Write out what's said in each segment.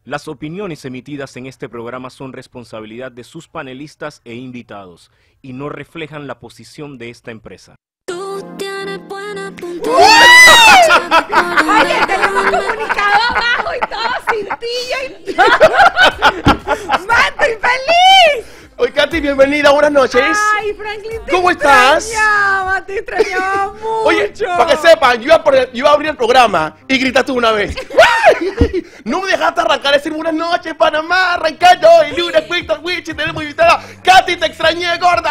Las opiniones emitidas en este programa son responsabilidad de sus panelistas e invitados y no reflejan la posición de esta empresa. Tú tienes buena puntería. Oye, tenemos comunicado abajo y todo cintillo y todo. ¡Mati, feliz! Oye, Katy, bienvenida, buenas noches. Ay, Franklin, te ¿Cómo estás? extrañaba, te extrañaba mucho. Oye, para que sepan, yo iba a abrir el programa y gritaste una vez. No me dejaste arrancar y decir buenas noches, Panamá, arrancando y lunes, Víctor, Wichi, tenemos invitada. Katy, te extrañé, gorda.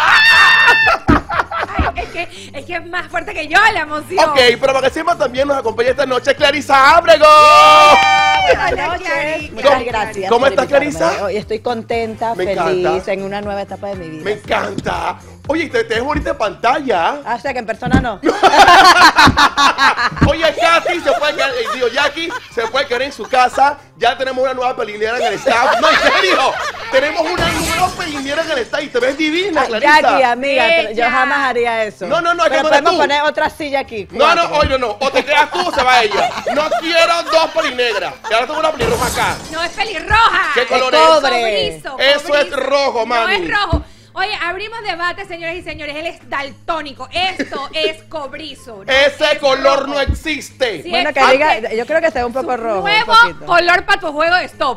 Ay, es que es más fuerte que yo la emoción. Ok, pero para que sepan, también nos acompaña esta noche Clarisa Ábrego. Hola, Clary. Muchas gracias. ¿Cómo por estás, invitarme. Clarisa? Hoy estoy contenta, Me feliz, encanta. en una nueva etapa de mi vida. Me encanta. Oye, te ves bonita en pantalla. Ah, o sea que en persona no. Oye, Katy se puede quedar, digo, Jackie se puede quedar en su casa. Ya tenemos una nueva pelinera en el staff. No, en serio. Tenemos una nueva pelinera en el staff y te ves divina, Ah, Clarisa. Jackie, amiga, Bella. yo jamás haría eso. No, es que Pero no eres podemos tú. poner otra silla aquí. No, cuatro. hoy no. O te quedas tú o se va ella. No quiero dos pelinegras. Y ahora tengo una pelirroja acá. No, es pelirroja. ¿Qué color es? es? Cobre. Eso es rojo, mami. No es rojo. Oye, abrimos debate, señoras y señores. Él es daltónico. Esto es cobrizo. No Ese es color rojo. no existe. Sí, Bueno, es que porque diga, yo creo que sea un poco rojo. Nuevo un poquito. color para tu juego de stop.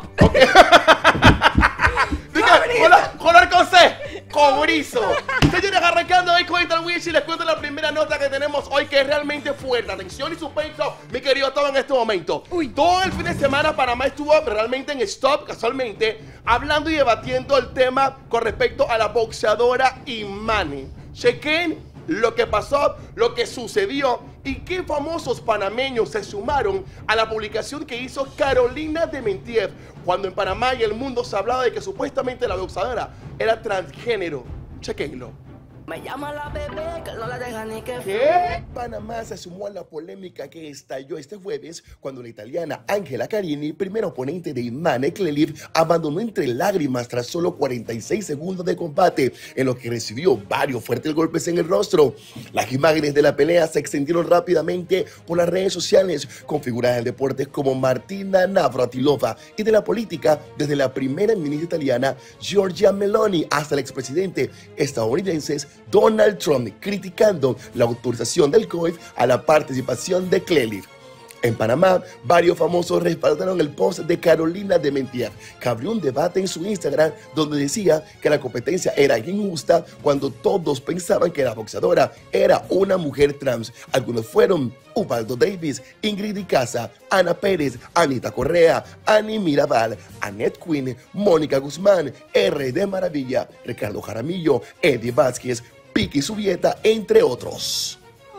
Diga, color con C, cobrizo. Señores, arrancando hoy con Víctor Wichi, les cuento la primera nota que tenemos hoy que es realmente fuerte. Atención y suspenso, mi querido todo en este momento. Uy. Todo el fin de semana Panamá estuvo realmente en stop, casualmente, hablando y debatiendo el tema con respecto a la boxeadora Imani. Chequen lo que pasó, lo que sucedió y qué famosos panameños se sumaron a la publicación que hizo Carolina de Mentiev cuando en Panamá y el mundo se hablaba de que supuestamente la boxeadora era transgénero. Chequenlo. Me llama la bebé que no la deja ni que ¿Qué? Panamá se sumó a la polémica que estalló este jueves cuando la italiana Angela Carini, primera oponente de Imane Cleliv, abandonó entre lágrimas tras solo 46 segundos de combate, en lo que recibió varios fuertes golpes en el rostro. Las imágenes de la pelea se extendieron rápidamente por las redes sociales, con figuras del deporte como Martina Navratilova y de la política, desde la primera ministra italiana Giorgia Meloni hasta el expresidente estadounidense Donald Trump, criticando la autorización del COIF a la participación de Cleliv. En Panamá, varios famosos respaldaron el post de Carolina de Mentiev, que abrió un debate en su Instagram donde decía que la competencia era injusta cuando todos pensaban que la boxeadora era una mujer trans. Algunos fueron Ubaldo Davis, Ingrid Icaza, Ana Pérez, Anita Correa, Annie Mirabal, Annette Quinn, Mónica Guzmán, R. Maravilla, Ricardo Jaramillo, Eddie Vázquez, Piqui Subieta, entre otros.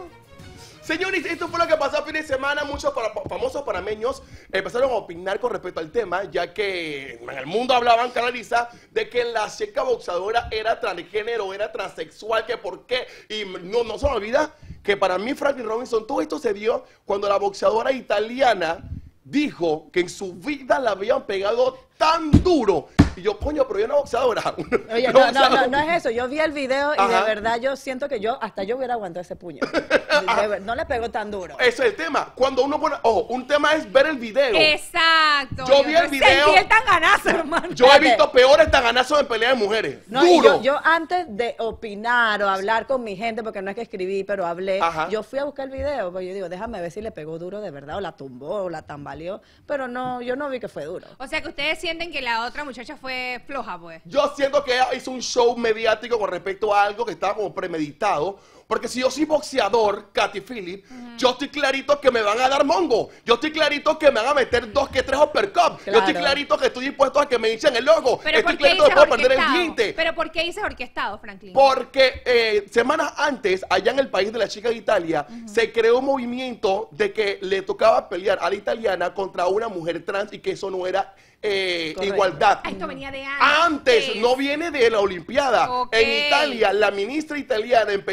Señores, esto fue lo que pasó el fin de semana. Muchos famosos panameños empezaron a opinar con respecto al tema, ya que en el mundo hablaban, Clarisa, de que la chica boxeadora era transgénero, era transexual, que por qué. Y no se me olvida que para mí, Franklin Robinson, todo esto se dio cuando la boxeadora italiana dijo que en su vida la habían pegado tan duro. Y yo, coño, pero yo una boxeadora. Oye, no es eso. Yo vi el video y Ajá. de verdad yo siento que yo hubiera aguantado ese puño. No le pegó tan duro. Ese es el tema. Cuando uno pone, ojo, un tema es ver el video. Exacto. Yo vi el no video. Sentí el tanganazo, hermano. Yo he Espérate. visto peores tanganazos en pelea de mujeres. No, y Duro. yo antes de opinar o hablar con mi gente, porque no es que escribí, pero hablé, Ajá. yo fui a buscar el video, porque yo digo, déjame ver si le pegó duro de verdad, o la tumbó, o la tambaleó, pero no, yo no vi que fue duro. O sea que ustedes sienten que la otra muchacha fue floja, pues. Yo siento que ella hizo un show mediático con respecto a algo que estaba como premeditado. Porque si yo soy boxeador, Katy Phillip, yo estoy clarito que me van a dar mongo. Yo estoy clarito que me van a meter 2 que 3 uppercuts. Yo estoy Claro. clarito que estoy dispuesto a que me hinchen el logo. Pero Estoy ¿por qué clarito que dices puedo perder el orquestado? diente. Pero ¿por qué dices orquestado, Franklin? Porque semanas antes, allá en el país de la chica de Italia, se creó un movimiento de que le tocaba pelear a la italiana contra una mujer trans y que eso no era igualdad. Ah, esto venía de Antes, no viene de la Olimpiada. Ok. En Italia, la ministra italiana empezó con una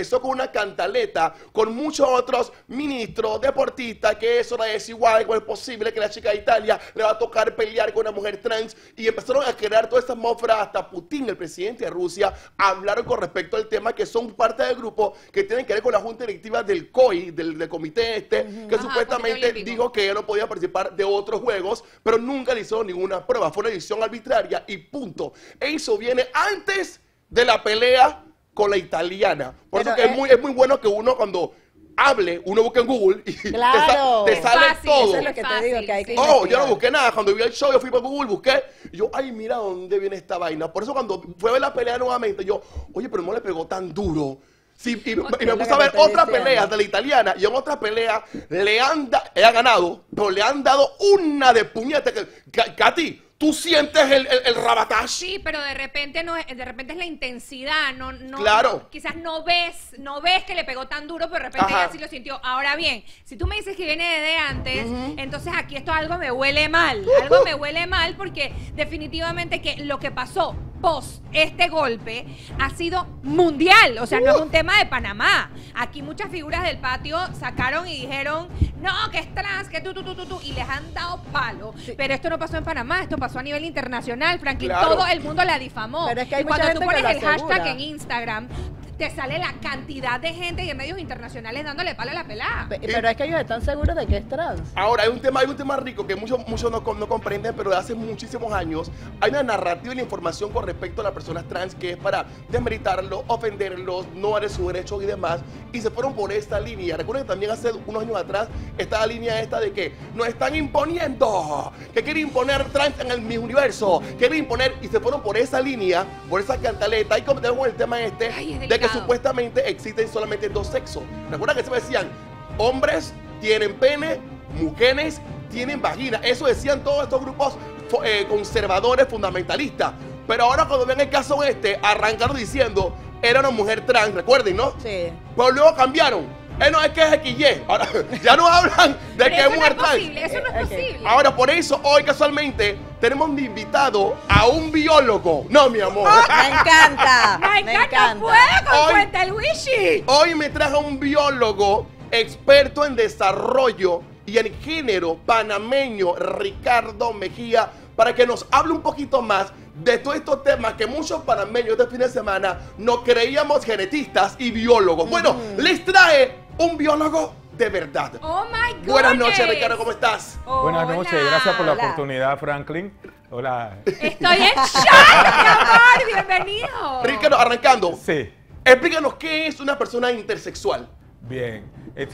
una cantaleta con muchos otros ministros, deportistas, que eso era desigual, cómo es posible que la chica de Italia le va a tocar pelear con una mujer trans, y empezaron a crear toda esta atmósfera. Hasta Putin, el presidente de Rusia, hablaron con respecto al tema, que son parte del grupo que tienen que ver con la junta directiva del COI, del comité que supuestamente dijo que él no podía participar de otros juegos, pero nunca le hizo ninguna prueba, fue una decisión arbitraria y punto. Eso viene antes de la pelea con la italiana. Por eso que es muy bueno que uno, cuando hable, uno busca en Google y claro, te sale fácil, todo. eso es lo que te digo, que hay que Yo no busqué nada. Cuando vi el show, yo fui para Google, busqué. Y yo, ay, mira dónde viene esta vaina. Por eso cuando fue a ver la pelea nuevamente, yo, oye, pero no le pegó tan duro. Sí, y me puse a ver otra pelea de la italiana, y en otra pelea ella ha ganado, pero le han dado una de puñete. Katy, ¿tú sientes el rabatage? Sí, pero de repente es la intensidad, claro. Quizás no ves que le pegó tan duro, pero de repente ella sí lo sintió. Ahora bien, si tú me dices que viene de antes, entonces aquí algo me huele mal. Algo me huele mal, porque definitivamente que lo que pasó post este golpe ha sido mundial. O sea, no es un tema de Panamá. Aquí muchas figuras del patio sacaron y dijeron, no, que es trans, que tú, y les han dado palo. Sí. Pero esto no pasó en Panamá, esto pasó a nivel internacional, Franklin. Claro. Todo el mundo la difamó. Pero es que hay y cuando tú pones el hashtag asegura en Instagram, te sale la cantidad de gente y de medios internacionales dándole palo a la pelada. Pero es que ellos están seguros de que es trans. Ahora, hay un tema rico que muchos no comprenden, pero de hace muchísimos años hay una narrativa y la información con respecto a las personas trans que es para desmeritarlos, ofenderlos, no darles sus derechos y demás, y se fueron por esta línea. Recuerden que también hace unos años atrás estaba la línea esta de que nos están imponiendo, que quieren imponer trans en el mismo universo, quieren imponer, y se fueron por esa línea, por esa cantaleta, y como tenemos el tema de que supuestamente existen solamente dos sexos. Recuerda que se decían, hombres tienen pene, mujeres tienen vagina. Eso decían todos estos grupos conservadores, fundamentalistas. Pero ahora cuando ven el caso arrancaron diciendo, era una mujer trans, recuerden, ¿no? Sí. Pero luego cambiaron. No, es que es XY. Ahora, ya no hablan de que es mujer trans. Eso no es posible. Ahora, por eso, hoy casualmente, tenemos de invitado a un biólogo. No, mi amor. Me encanta. Me encanta. Fuego, cuenta el Wishy. Hoy me trajo un biólogo experto en desarrollo y en género panameño, Ricardo Mejía, para que nos hable un poquito más de todos estos temas que muchos panameños este fin de semana no creíamos genetistas y biólogos. Bueno, les trae un biólogo de verdad. Oh my God. Buenas noches, Ricardo, ¿cómo estás? Buenas noches, gracias por la oportunidad, Franklin. Hola. Estoy en shock, mi amor, bienvenido. Ricardo, arrancando. Sí. Explícanos qué es una persona intersexual. Bien,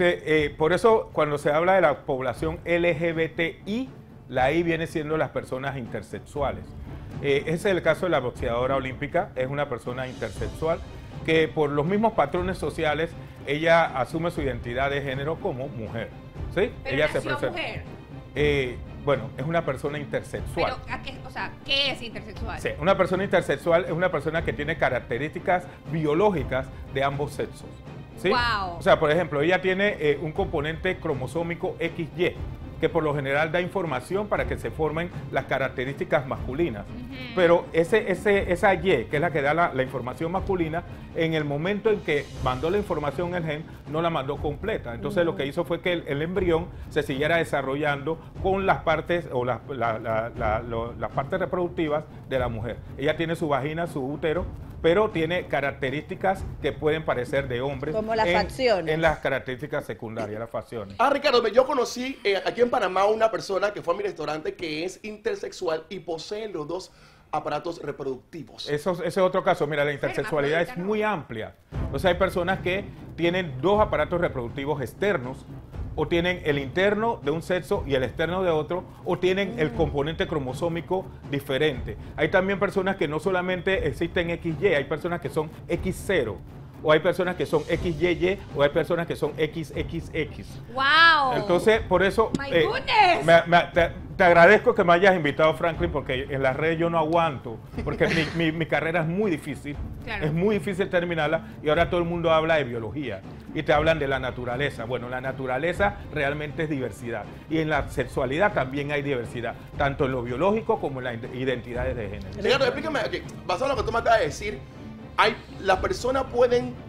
por eso cuando se habla de la población LGBTI, la I viene siendo las personas intersexuales. Ese es el caso de la boxeadora olímpica, es una persona intersexual que por los mismos patrones sociales, ella asume su identidad de género como mujer. ¿Sí? Pero ella nació se presenta. Mujer. Bueno, es una persona intersexual. Pero, ¿qué es intersexual? Sí, una persona intersexual es una persona que tiene características biológicas de ambos sexos. ¿Sí? Wow. O sea, por ejemplo, ella tiene un componente cromosómico XY, que por lo general da información para que se formen las características masculinas. Pero esa Y, que es la que da la información masculina, en el momento en que mandó la información el gen, no la mandó completa. Entonces lo que hizo fue que el embrión se siguiera desarrollando con las partes o las partes reproductivas de la mujer. Ella tiene su vagina, su útero, pero tiene características que pueden parecer de hombres. Como las facciones. En las características secundarias, las facciones. Ricardo, yo conocí aquí en Panamá una persona que fue a mi restaurante que es intersexual y posee los dos aparatos reproductivos. Ese es otro caso. Mira, la intersexualidad es muy amplia. O sea, hay personas que tienen dos aparatos reproductivos externos, o tienen el interno de un sexo y el externo de otro, o tienen el componente cromosómico diferente. Hay también personas que no solamente existen XY, hay personas que son X0, o hay personas que son XYY, o hay personas que son XXX. ¡Wow! Entonces, por eso, ¡My goodness! te agradezco que me hayas invitado, Franklin, porque en las redes yo no aguanto, porque mi carrera es muy difícil, claro. Es muy difícil terminarla, y ahora todo el mundo habla de biología, y te hablan de la naturaleza. Bueno, la naturaleza realmente es diversidad, y en la sexualidad también hay diversidad, tanto en lo biológico como en las identidades de género. Ricardo, explícame, basado en lo que tú me acabas de decir, las personas pueden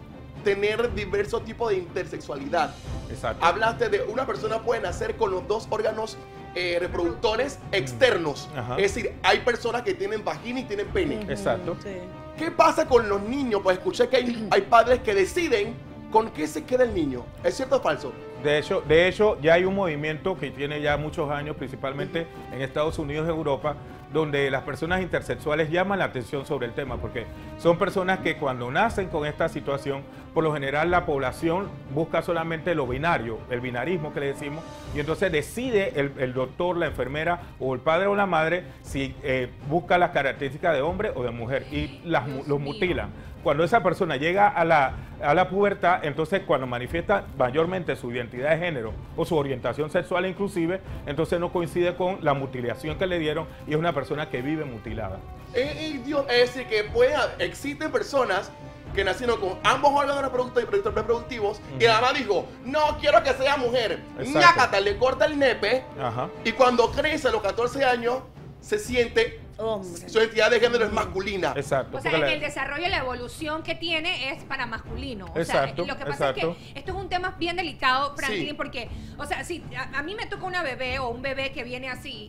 tener diversos tipos de intersexualidad. Exacto. Hablaste de una persona puede nacer con los dos órganos reproductores externos. Ajá. Es decir, hay personas que tienen vagina y tienen pene. Exacto. Sí. ¿Qué pasa con los niños? Pues escuché que hay padres que deciden con qué se queda el niño. ¿Es cierto o falso? De hecho, ya hay un movimiento que tiene ya muchos años, principalmente en Estados Unidos y Europa, donde las personas intersexuales llaman la atención sobre el tema, porque son personas que cuando nacen con esta situación, por lo general la población busca solamente lo binario, el binarismo que le decimos, y entonces decide el doctor, la enfermera o el padre o la madre si busca las características de hombre o de mujer y los mutilan. Cuando esa persona llega a la pubertad, entonces cuando manifiesta mayormente su identidad de género o su orientación sexual inclusive, entonces no coincide con la mutilación que le dieron y es una persona que vive mutilada. Dios, es decir, que existen personas que nacieron con ambos órganos reproductivos y la mamá dijo, no quiero que sea mujer. Exacto. Ñácata, le corta el nepe. Ajá. Y cuando crece a los 14 años, se siente Hombre. su identidad de género es masculina. Exacto. O sea, porque el desarrollo y la evolución que tiene es para masculino. O Exacto, sea, lo que pasa es exacto. que esto es un tema bien delicado, Franklin, Sí. porque, o sea, si a mí me toca una bebé o un bebé que viene así,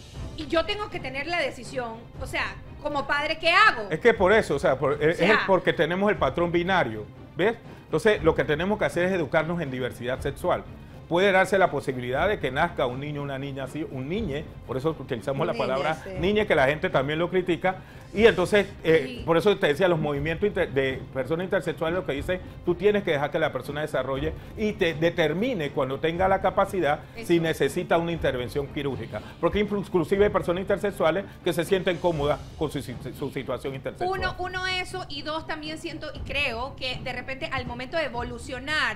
y yo tengo que tener la decisión, o sea, como padre, ¿qué hago? Es que por eso, o sea, es sea, porque tenemos el patrón binario, ¿ves? Entonces, lo que tenemos que hacer es educarnos en diversidad sexual. Puede darse la posibilidad de que nazca un niño, una niña así, un niñe, por eso utilizamos la Niña, palabra sí. niñe, que la gente también lo critica, y entonces, Sí. por eso te decía, los movimientos de personas intersexuales lo que dicen, tú tienes que dejar que la persona desarrolle y te determine cuando tenga la capacidad si Eso. necesita una intervención quirúrgica, porque inclusive hay personas intersexuales que se sienten cómodas con su situación intersexual. Uno eso, y dos, también siento y creo que de repente al momento de evolucionar,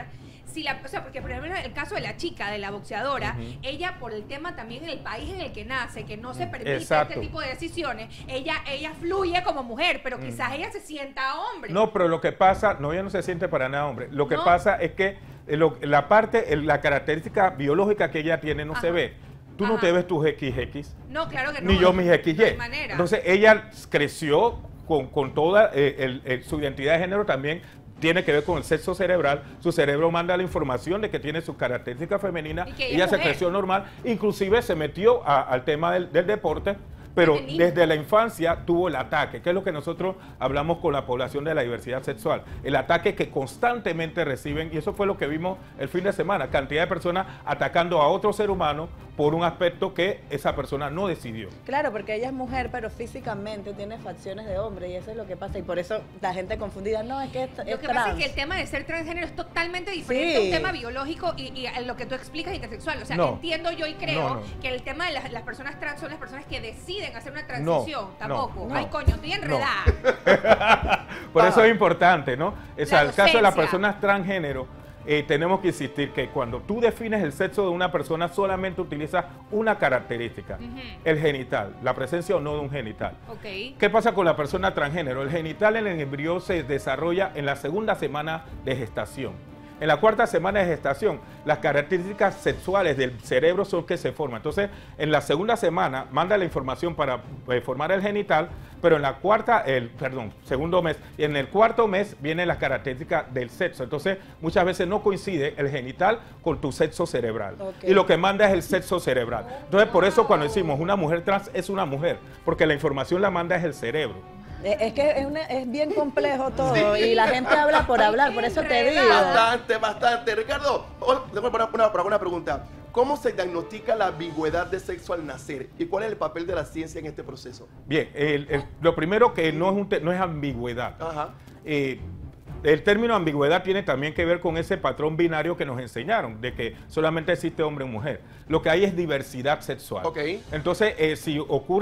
o sea, porque por ejemplo en el caso de la chica, de la boxeadora, ella por el tema también en el país en el que nace, que no se permite Exacto. este tipo de decisiones, ella fluye como mujer, pero quizás ella se sienta hombre. No, pero lo que pasa, no, ella no se siente para nada hombre. Lo que No. pasa es que la característica biológica que ella tiene no se Ajá. ve. Tú no Ajá. te ves tus XX, No, claro que no. ni yo mis XY. No hay manera. Entonces ella creció con toda su identidad de género también. Tiene que ver con el sexo cerebral, su cerebro manda la información de que tiene sus características femeninas, Y que ella ella es se mujer. creció normal, inclusive se metió al tema del deporte, pero Desde niña. desde la infancia tuvo el ataque, que es lo que nosotros hablamos con la población de la diversidad sexual, el ataque que constantemente reciben, y eso fue lo que vimos el fin de semana, cantidad de personas atacando a otro ser humano por un aspecto que esa persona no decidió. Claro, porque ella es mujer, pero físicamente tiene facciones de hombre y eso es lo que pasa. Y por eso la gente confundida, no, es que es Lo que trans. pasa es que el tema de ser transgénero es totalmente diferente a Sí. un tema biológico y lo que tú explicas intersexual. O sea, No. entiendo yo y creo No. que el tema de las personas trans son las personas que deciden hacer una transición. No, Tampoco. no, Ay, no. coño, estoy enredada. Por eso es importante, ¿no? O sea, La el caso de las docencia. personas transgénero, tenemos que insistir que cuando tú defines el sexo de una persona, solamente utilizas una característica, el genital, la presencia o no de un genital. Ok. ¿Qué pasa con la persona transgénero? El genital en el embrión se desarrolla en la segunda semana de gestación. En la cuarta semana de gestación, las características sexuales del cerebro son que se forman. Entonces, en la segunda semana manda la información para formar el genital, pero en la segundo mes, y en el cuarto mes vienen las características del sexo. Entonces, muchas veces no coincide el genital con tu sexo cerebral. Ok. Y lo que manda es el sexo cerebral. Entonces, por eso cuando decimos una mujer trans es una mujer, porque la información la manda es el cerebro. Es que es bien complejo todo y la gente habla por hablar, por eso te digo. Bastante. Ricardo, tengo una pregunta. ¿Cómo se diagnostica la ambigüedad de sexo al nacer? ¿Y cuál es el papel de la ciencia en este proceso? Bien, lo primero que no es ambigüedad. Ajá. El término ambigüedad tiene también que ver con ese patrón binario que nos enseñaron, de que solamente existe hombre y mujer. Lo que hay es diversidad sexual. Ok. Entonces, si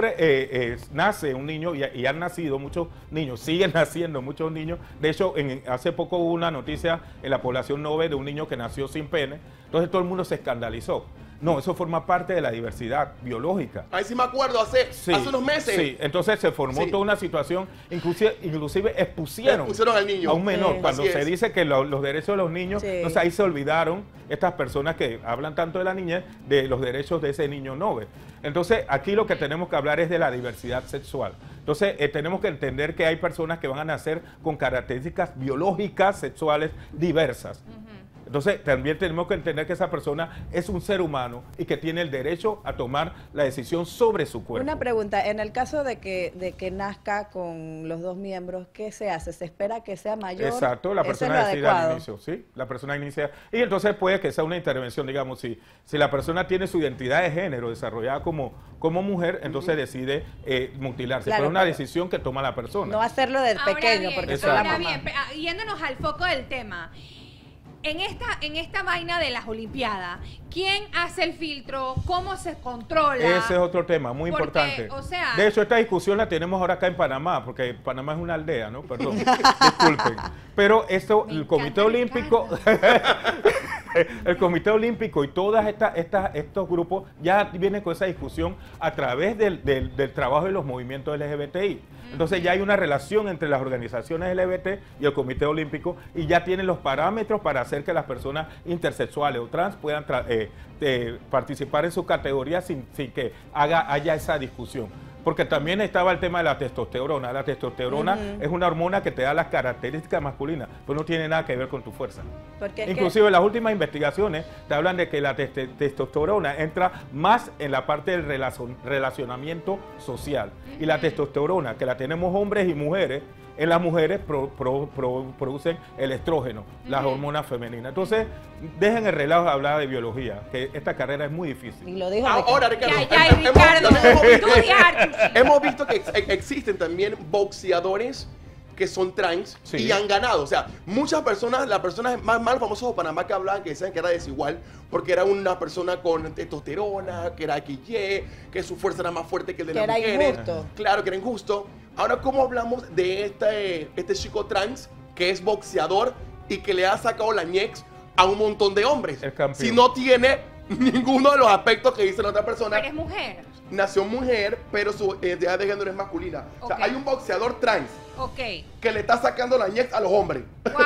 nace un niño, y han nacido muchos niños, siguen naciendo muchos niños. De hecho, hace poco hubo una noticia en la población Nove de un niño que nació sin pene. Entonces todo el mundo se escandalizó. No, eso forma parte de la diversidad biológica. Ahí sí me acuerdo, hace unos meses. Sí, entonces se formó toda una situación, inclusive expusieron al niño. a un menor. Sí. Cuando Así se es. dice que los derechos de los niños, Sí. entonces ahí se olvidaron estas personas que hablan tanto de la niñez, de los derechos de ese niño noble. Entonces aquí lo que tenemos que hablar es de la diversidad sexual. Entonces tenemos que entender que hay personas que van a nacer con características biológicas sexuales diversas. Entonces, también tenemos que entender que esa persona es un ser humano y que tiene el derecho a tomar la decisión sobre su cuerpo. Una pregunta, en el caso de que nazca con los dos miembros, ¿qué se hace? ¿Se espera que sea mayor? Exacto, la ¿Eso es persona lo decide al adecuado? inicio, ¿sí? La persona inicia. Y entonces puede que sea una intervención, digamos, si la persona tiene su identidad de género desarrollada como mujer, entonces decide mutilarse. Claro, pero es una pero decisión que toma la persona. No hacerlo desde Ahora pequeño, bien, porque soy la ahora mamá. bien, yéndonos al foco del tema. En esta vaina de las Olimpiadas, ¿quién hace el filtro? ¿Cómo se controla? Ese es otro tema muy Porque, importante. o sea- de hecho, esta discusión la tenemos ahora acá en Panamá, porque Panamá es una aldea, ¿no? Perdón, disculpen. Pero esto, Me el Comité encanta Olímpico, el Comité Olímpico y todos estos grupos ya vienen con esa discusión a través del trabajo de los movimientos LGBTI. Entonces ya hay una relación entre las organizaciones LGBT y el Comité Olímpico y ya tienen los parámetros para hacer que las personas intersexuales o trans puedan participar en su categoría sin que haya esa discusión. Porque también estaba el tema de la testosterona. La testosterona es una hormona que te da las características masculinas, pero no tiene nada que ver con tu fuerza. Porque es Inclusive las últimas investigaciones te hablan de que la testosterona entra más en la parte del relacionamiento social. Y la testosterona, que la tenemos hombres y mujeres, en las mujeres producen el estrógeno, las hormonas femeninas. Entonces, dejen el relajo de hablar de biología, que esta carrera es muy difícil. Y lo dijo Ahora, Ricardo. Ricardo, Ricardo, estudiar. hemos visto que existen también boxeadores que son trans Sí. y han ganado. O sea, muchas personas, las personas más famosas de Panamá que hablaban, que decían que era desigual, porque era una persona con testosterona, que era XY, que su fuerza era más fuerte que el de Que las era mujeres. injusto. Claro, que era injusto. Ahora, ¿cómo hablamos de este chico trans que es boxeador y que le ha sacado la ñex a un montón de hombres? El campeón. Si no tiene ninguno de los aspectos que dice la otra persona. Eres mujer. Nació mujer, pero su identidad de género es masculina. O sea, Ok. hay un boxeador trans Ok. que le está sacando la ñex a los hombres.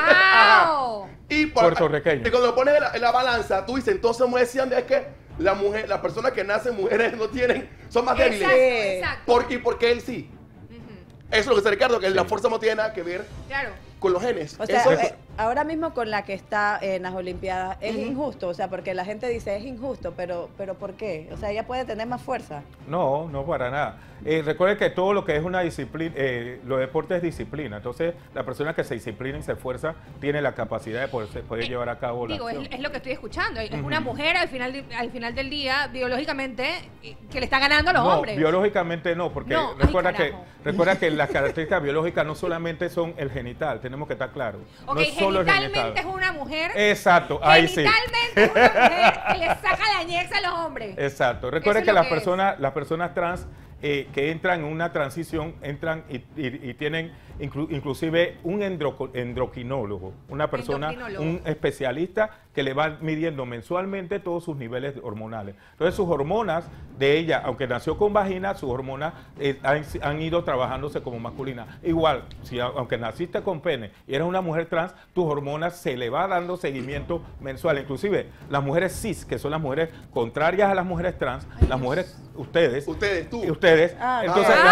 ¡Wow! Y Puertorriqueño. Y cuando lo pones en la balanza, tú dices, entonces me decían, es que la mujer, las personas que nacen mujeres no tienen, son más débiles. Exacto. ¿Y por qué él sí? Eso es lo que dice Ricardo, que la fuerza no tiene nada que ver Claro. con los genes. O sea, Eso- ahora mismo con la que está en las Olimpiadas es injusto, o sea, porque la gente dice es injusto, pero ¿por qué? O sea, ella puede tener más fuerza. No, no para nada. Recuerden que todo lo que es una disciplina, los deportes es disciplina. Entonces, la persona que se disciplina y se esfuerza tiene la capacidad de poder llevar a cabo la Digo, acción. es lo que estoy escuchando. Es una mujer al final del día, biológicamente, que le está ganando a los No, hombres. biológicamente no, porque No, ay, recuerda que las características biológicas no solamente son el genital, tenemos que estar claros. Ok, no es solo el genitalmente es genital. una mujer. Exacto, ahí sí. Genitalmente es una mujer que le saca la ñexa a los hombres. Exacto. Recuerden Eso que es lo que las personas trans que entran en una transición, entran y tienen inclusive un endocrinólogo, una persona, Endocrinólogo. un especialista que le va midiendo mensualmente todos sus niveles hormonales. Entonces sus hormonas de ella, aunque nació con vagina, sus hormonas han ido trabajándose como masculina. Igual, aunque naciste con pene y eres una mujer trans, tus hormonas se le va dando seguimiento mensual. Inclusive las mujeres cis, que son las mujeres contrarias a las mujeres trans, las mujeres, ustedes, tú. y ustedes, Ah, entonces Ah, la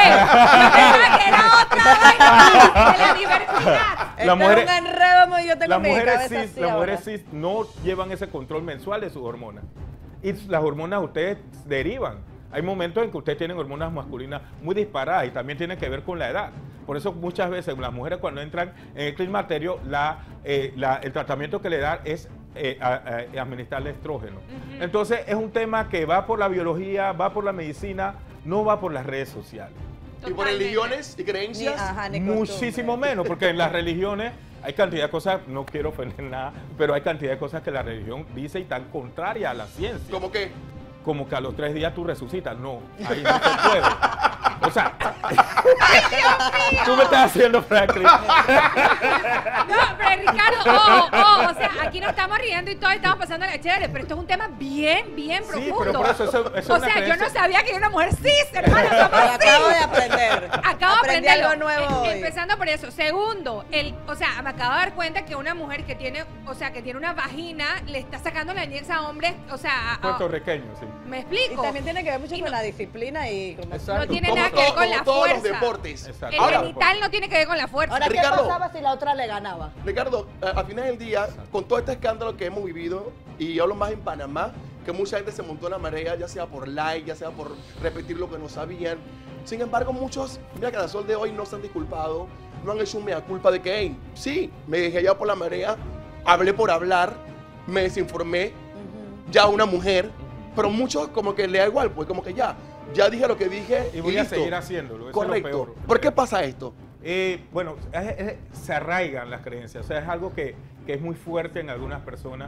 mujer- ok. Yo pensaba que era otra vaina de la diversidad. Esto es mujeres- un enredo muy, yo tengo las mi mujeres cabeza cis, así las ahora. mujeres cis no llevan ese control mensual de sus hormonas. Y las hormonas ustedes derivan. Hay momentos en que ustedes tienen hormonas masculinas muy disparadas y también tienen que ver con la edad. Por eso muchas veces las mujeres cuando entran en el climaterio, el tratamiento que le dan es administrarle estrógeno. Entonces es un tema que va por la biología, va por la medicina, no va por las redes sociales. Y por religiones y creencias. Ni Muchísimo costumbre. menos, porque en las religiones hay cantidad de cosas, no quiero ofender nada, pero hay cantidad de cosas que la religión dice y tan contraria a la ciencia. Como que Como que a los 3 días tú resucitas. No, ahí no se puede. O sea, tú me estás haciendo, Franklin. No, pero Ricardo, o sea, aquí nos estamos riendo y todos estamos pasando la chévere, pero esto es un tema bien, bien Sí, profundo. pero por eso es o una sea, yo no creencia. sabía que era una mujer cis, hermano, somos cis. Acabo de aprender. Acabo de Aprendí aprenderlo. algo nuevo hoy. Empezando por eso. Segundo, o sea, me acabo de dar cuenta que una mujer que tiene, o sea, que tiene una vagina, le está sacando la niñez a hombres, o sea, Puertorriqueño, sí. ¿me Y explico? también tiene que ver mucho Y con no- la disciplina y como... Exacto. No tiene Como nada que ver todo- con como la todos los fuerza. deportes. Exacto. El Ahora, genital no tiene que ver con la fuerza. Ahora, ¿qué Ricardo. pasaba si la otra le ganaba? Ricardo, al final del día, con todo este escándalo que hemos vivido, y hablo más en Panamá, que mucha gente se montó en la marea, ya sea por like, ya sea por repetir lo que no sabían. Sin embargo, muchos, mira que al sol de hoy no se han disculpado, no han hecho un mea culpa de que, hey, sí, me dejé llevar por la marea, hablé por hablar, me desinformé, ya una mujer, pero muchos como que le da igual, pues como que ya dije lo que dije Y voy a listo. seguir haciéndolo. Eso Correcto. es lo peor. ¿Por qué pasa esto? Bueno, se arraigan las creencias, o sea, es algo que es muy fuerte en algunas personas.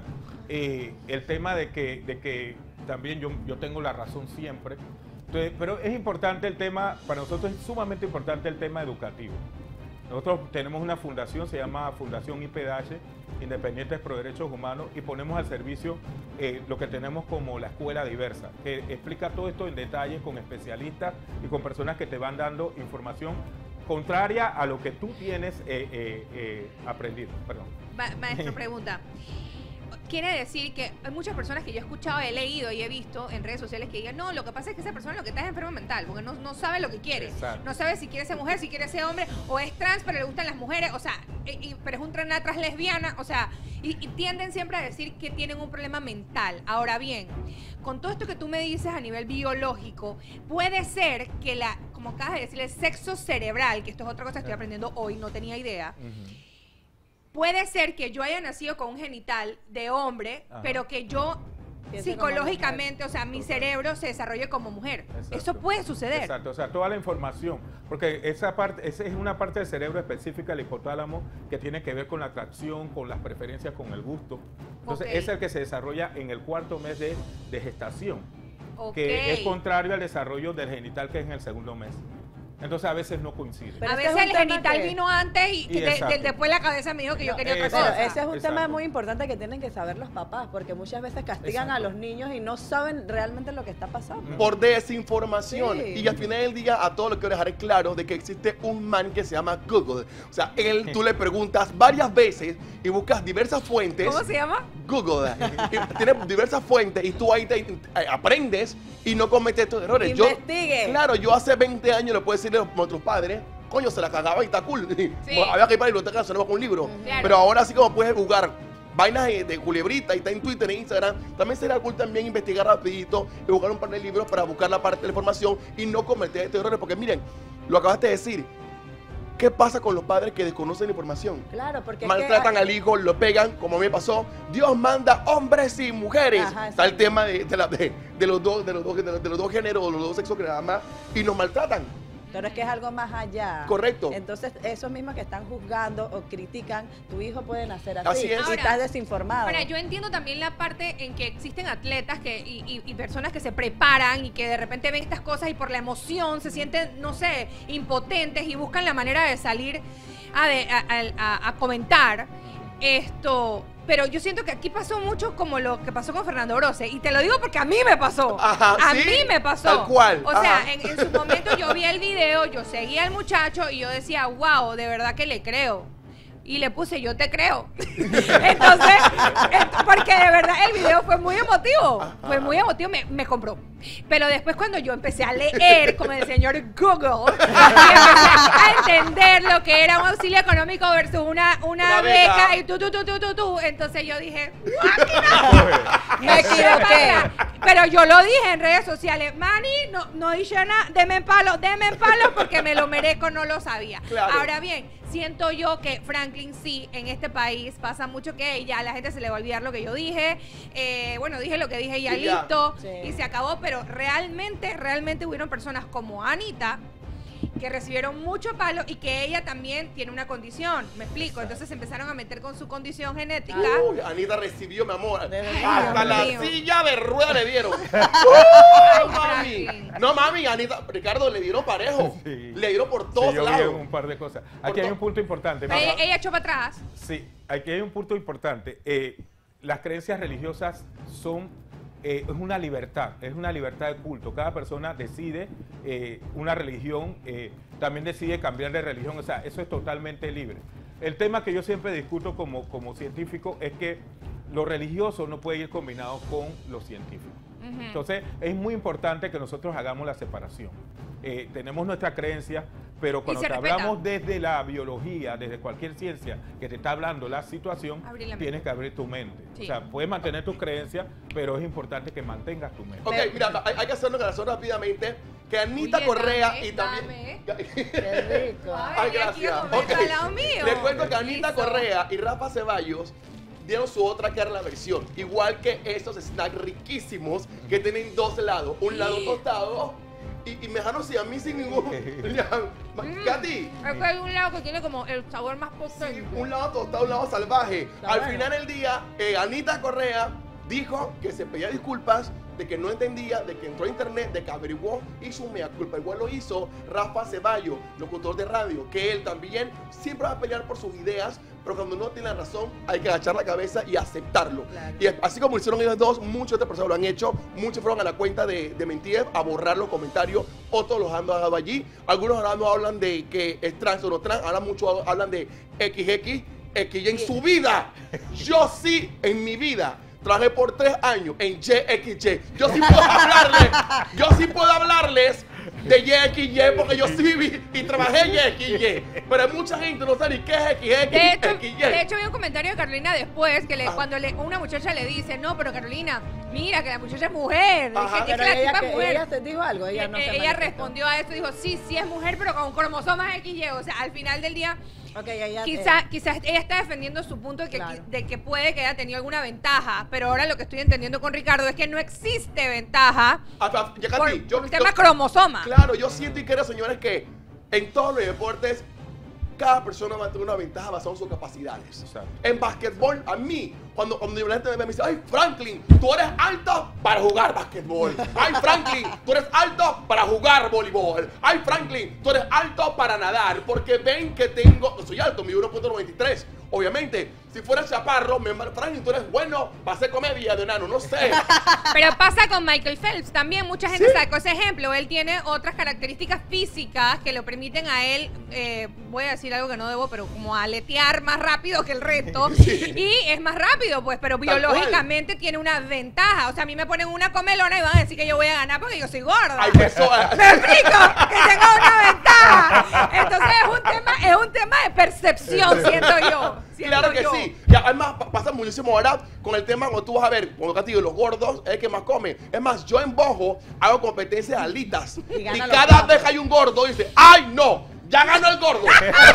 El tema de que también yo tengo la razón siempre. Entonces, pero es importante el tema, para nosotros es sumamente importante el tema educativo. Nosotros tenemos una fundación, se llama Fundación IPDH, Independientes Pro Derechos Humanos, y ponemos al servicio lo que tenemos como la escuela diversa, que explica todo esto en detalle con especialistas y con personas que te van dando información contraria a lo que tú tienes aprendido. Perdón. Maestro, pregunta. Quiere decir que hay muchas personas que yo he escuchado, he leído y he visto en redes sociales que digan, no, lo que pasa es que esa persona lo que está es enferma mental, porque no sabe lo que quiere. Exacto. No sabe si quiere ser mujer, si quiere ser hombre, o es trans, pero le gustan las mujeres, o sea, pero es una trans lesbiana, o sea, y tienden siempre a decir que tienen un problema mental. Ahora bien, con todo esto que tú me dices a nivel biológico, puede ser que como acabas de decir, el sexo cerebral, que esto es otra cosa que estoy aprendiendo hoy, no tenía idea. Puede ser que yo haya nacido con un genital de hombre, Ajá. pero que yo Piense psicológicamente, o sea, mi cerebro se desarrolle como mujer. Exacto. Eso puede suceder. Exacto, o sea, toda la información, porque esa es una parte del cerebro específica, el hipotálamo, que tiene que ver con la atracción, con las preferencias, con el gusto. Entonces, Ok. es el que se desarrolla en el 4º mes de gestación, Ok. que es contrario al desarrollo del genital, que es en el 2º mes. Entonces, a veces no coincide. Pero A ese es veces un el tema genital que- vino antes y exacto. después la cabeza me dijo que yo quería otra exacto. Pero cosa. ese es un Exacto. tema muy importante que tienen que saber los papás, porque muchas veces castigan a Exacto. los niños y no saben realmente lo que está pasando. Por desinformación. Sí. Y al final del día a todos les quiero dejar claro de que existe un man que se llama Google. O sea, tú le preguntas varias veces y buscas diversas fuentes. ¿Cómo se llama? Google. Y tienes diversas fuentes y tú ahí aprendes y no cometes estos errores. Investigue. Claro, yo hace 20 años le puedo decirle a nuestros padres, coño, se la cagaba y está cool. Sí. Había que ir para la biblioteca, se con un libro. Claro. Pero ahora sí como puedes jugar vainas de culebrita y está en Twitter, en Instagram, también sería cool también investigar rapidito y buscar un par de libros para buscar la parte de la información y no cometer estos errores. Porque miren, lo acabaste de decir, ¿qué pasa con los padres que desconocen la información? Claro, porque es Maltratan que- al hijo, lo pegan, como a mí me pasó. Dios manda hombres y mujeres. Ajá, Está el sí. tema de los dos géneros, de los dos sexos que nada más, y nos maltratan. Pero es que es algo más allá. Correcto. Entonces, esos mismos que están juzgando o critican, tu hijo puede nacer así. Así es. Y Ahora- estás desinformado. Ahora, yo entiendo también la parte en que existen atletas y personas que se preparan y que de repente ven estas cosas y por la emoción se sienten, no sé, impotentes y buscan la manera de salir a comentar esto. Pero yo siento que aquí pasó mucho como lo que pasó con Fernando Brose. Y te lo digo porque a mí me pasó. Ajá, a ¿sí? mí me pasó. Tal cual, O sea, ajá. en su momento yo vi el video, yo seguía al muchacho y yo decía, wow, de verdad que le creo. Y le puse, yo te creo. Entonces, porque de verdad el video fue muy emotivo. Fue muy emotivo, me compró. Pero después cuando yo empecé a leer con el señor Google, y empecé a entender lo que era un auxilio económico versus una Una beca beca. y tú, entonces yo dije, Me equivoqué. pero yo lo dije en redes sociales, Manny, no dije nada, deme en palo porque me lo merezco, no lo sabía. Claro. Ahora bien, siento yo que Franklin sí, en este país pasa mucho que ya a la gente se le va a olvidar lo que yo dije, bueno, dije lo que dije y ya Y ya. listo, Sí. y se acabó, pero realmente hubieron personas como Anita, que recibieron mucho palo y que ella también tiene una condición, me explico, entonces se empezaron a meter con su condición genética. Uy, Anita recibió, mi amor. De verdad. Hasta Dios la mío. silla de rueda le dieron. Ay, Mami. Franklin. No, mami, Anita, Ricardo, le dieron parejo. Sí. Le dieron por todos Sí, yo vi lados. un par de cosas. Aquí hay un punto importante. Ella echó para atrás. Sí, aquí hay un punto importante. Las creencias religiosas son es una libertad de culto. Cada persona decide una religión, también decide cambiar de religión, o sea, eso es totalmente libre. El tema que yo siempre discuto como científico es que lo religioso no puede ir combinado con lo científico. Entonces, es muy importante que nosotros hagamos la separación. Tenemos nuestra creencia, pero cuando te hablamos desde la biología, desde cualquier ciencia que te está hablando la situación, tienes que abrir tu mente. Sí. O sea, puedes mantener tus creencias, pero es importante que mantengas tu mente. Ok, mira, hay que hacerlo rápidamente. Que Anita Correa y también... Qué rico. Ay, gracias. Okay. Les cuento que Anita Correa y Rafa Ceballos dieron su otra cara a la versión. Igual que estos snacks riquísimos que tienen dos lados. Un lado tostado y me dejaron a mí sin ningún... Katy. Es que hay un lado que tiene como el sabor más potente. Sí, un lado tostado, un lado salvaje. Al final del día, Anita Correa dijo que se pedía disculpas, de que no entendía, de que entró a internet, de que averiguó, hizo un mea culpa. Igual lo hizo Rafa Ceballos, locutor de radio, que él también siempre va a pelear por sus ideas, pero cuando no tiene la razón hay que agachar la cabeza y aceptarlo. Claro. Y así como lo hicieron ellos dos, muchas otras personas lo han hecho, muchos fueron a la cuenta de Mentiev a borrar los comentarios, otros los han dejado allí, algunos ahora no hablan de que es trans o no trans, hablan de XX, XY en su vida. Yo sí, en mi vida, trabajé por 3 años en YXY. Yo sí puedo hablarles de YXY porque yo sí viví y trabajé en YXY. Pero hay mucha gente no sabe ni qué es XY. De hecho, vi un comentario de Carolina después que cuando una muchacha le dice, no, pero Carolina, mira que la muchacha es mujer. Pero ella te dijo algo. Ella respondió a esto y dijo, sí es mujer, pero con cromosomas XY. O sea, al final del día... Okay, quizás ella está defendiendo su punto de que puede que haya tenido alguna ventaja, pero ahora lo que estoy entendiendo con Ricardo es que no existe ventaja por el tema cromosoma. Claro, yo siento y creo, señores, que en todos los deportes cada persona va a tener una ventaja basada en sus capacidades. Exacto. En básquetbol, a mí, cuando la gente me dice, ay, Franklin, tú eres alto para jugar básquetbol. Ay, Franklin, tú eres alto para jugar voleibol. Ay, Franklin, tú eres alto para nadar. Porque ven que no soy alto, mi 1.93. Obviamente, si fuera chaparro, Franklin, tú eres bueno para hacer comedia de enano, no sé. Pero pasa con Michael Phelps también. Mucha gente sacó ese ejemplo. Él tiene otras características físicas que lo permiten a él, voy a decir algo que no debo, pero como aletear más rápido que el resto. Y es más rápido, pues, pero biológicamente tiene una ventaja. O sea, a mí me ponen una comelona y van a decir que yo voy a ganar porque yo soy gorda. Ay, ¿Me explico? Que tengo una ventaja. Entonces es un tema de percepción, siento yo. Claro que sí. Y además pasa muchísimo ahora con el tema cuando tú vas a ver, cuando Castillo, los gordos es el que más come. Es más, yo en Bojo hago competencias de alitas. Y cada vez hay un gordo y dice, ¡ay, no! ¡Ya ganó el gordo!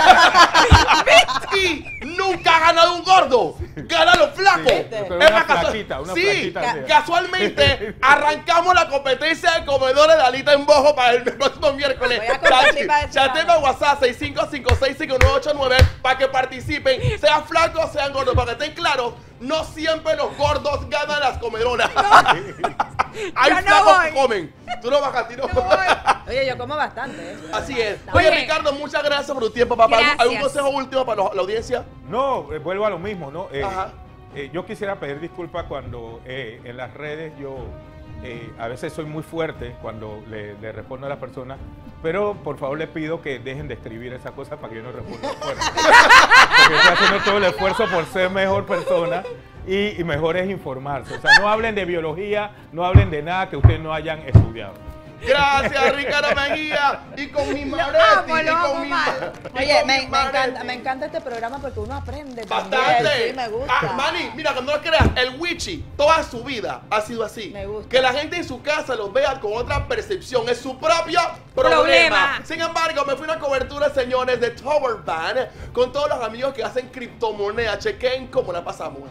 Y nunca ha ganado un gordo. Gana los flacos. Sí, casualmente arrancamos la competencia de comedores de alitas en Bojo para el próximo miércoles. Chateme a WhatsApp 65565989 para que participen, sean flacos, sean gordos, para que estén claros. No siempre los gordos ganan las comedoras. Hay flacos que comen. Tú no vas a tirar. Oye, yo como bastante. Así es. Oye, Ricardo, muchas gracias por tu tiempo, papá. ¿Hay un consejo último para la audiencia? No, vuelvo a lo mismo, ¿no? Yo quisiera pedir disculpas cuando en las redes yo a veces soy muy fuerte cuando le respondo a las personas, pero por favor les pido que dejen de escribir esas cosas para que yo no responda fuerte. Porque estoy haciendo todo el esfuerzo por ser mejor persona y mejor es informarse. O sea, no hablen de biología, no hablen de nada que ustedes no hayan estudiado. Gracias, Ricardo Mejía. Y con mi Maretti. Oye, me encanta este programa porque uno aprende. Bastante. Sí, me gusta. Manny, mira, cuando no creas, el Wichi toda su vida ha sido así. Me gusta. Que la gente en su casa los vea con otra percepción. Es su propio problema. Sin embargo, me fui a una cobertura, señores, de Tower Band con todos los amigos que hacen criptomonedas. Chequen cómo la pasamos.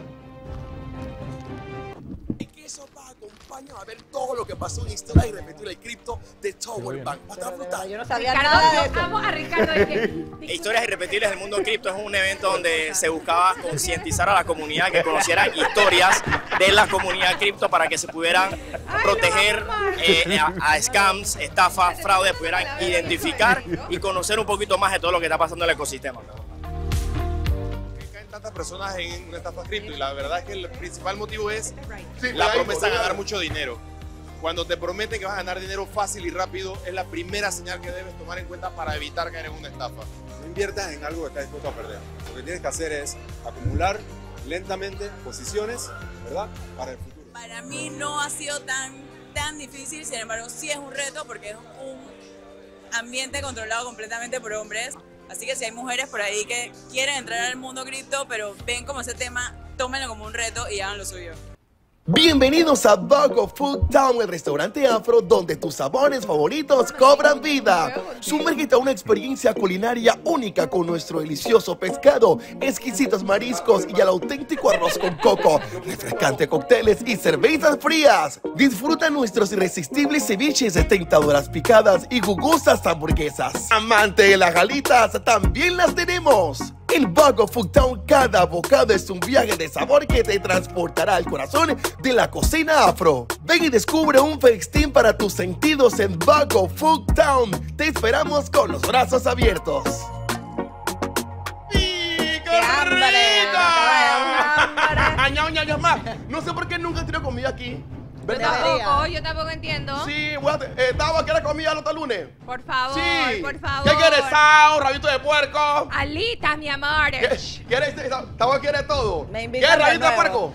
Eso va, acompaña a ver todo lo que pasó en historia y repetir el cripto de todo World Bank. Va a estar brutal. Yo no sabía Ricardo, nada de yo eso. amo a Ricardo. de que- Historias Irrepetibles del Mundo Cripto es un evento donde se buscaba concientizar a la comunidad, que conocieran historias de la comunidad cripto para que se pudieran proteger a scams, estafas, fraudes, pudieran identificar y conocer un poquito más de todo lo que está pasando en el ecosistema. Caen tantas personas en una estafa cripto y la verdad es que el principal motivo es Sí, la ahí, promesa de ahí. ganar mucho dinero. Cuando te prometen que vas a ganar dinero fácil y rápido, es la primera señal que debes tomar en cuenta para evitar caer en una estafa. No inviertas en algo que estás dispuesto a perder. Lo que tienes que hacer es acumular lentamente posiciones, ¿verdad? Para el futuro. Para mí no ha sido tan difícil, sin embargo sí es un reto porque es un ambiente controlado completamente por hombres. Así que si hay mujeres por ahí que quieren entrar al mundo cripto, pero ven como ese tema, tómenlo como un reto y hagan lo suyo. Bienvenidos a Bago Food Town, el restaurante afro donde tus sabores favoritos cobran vida. Sumérgete a una experiencia culinaria única con nuestro delicioso pescado, exquisitos mariscos y el auténtico arroz con coco, refrescantes cócteles y cervezas frías. Disfruta nuestros irresistibles ceviches de tentadoras picadas y jugosas hamburguesas. Amante de las galitas, también las tenemos. En Bago Food Town, cada bocado es un viaje de sabor que te transportará al corazón de la cocina afro. Ven y descubre un festín para tus sentidos en Bago Food Town. Te esperamos con los brazos abiertos. ¡Qué hambre! ¡Hambre! Más. No sé por qué nunca he tenido comida aquí. Yo tampoco entiendo. Sí, Tavo, ¿quieres comida el otro lunes? Por favor, Sí. por favor. ¿Qué quieres? ¿Sao? ¿Rabito de puerco? Alitas, mi amor. ¿Quieres? Tavo quiere todo. Me invitan ¿Quieres de rabito de nuevo.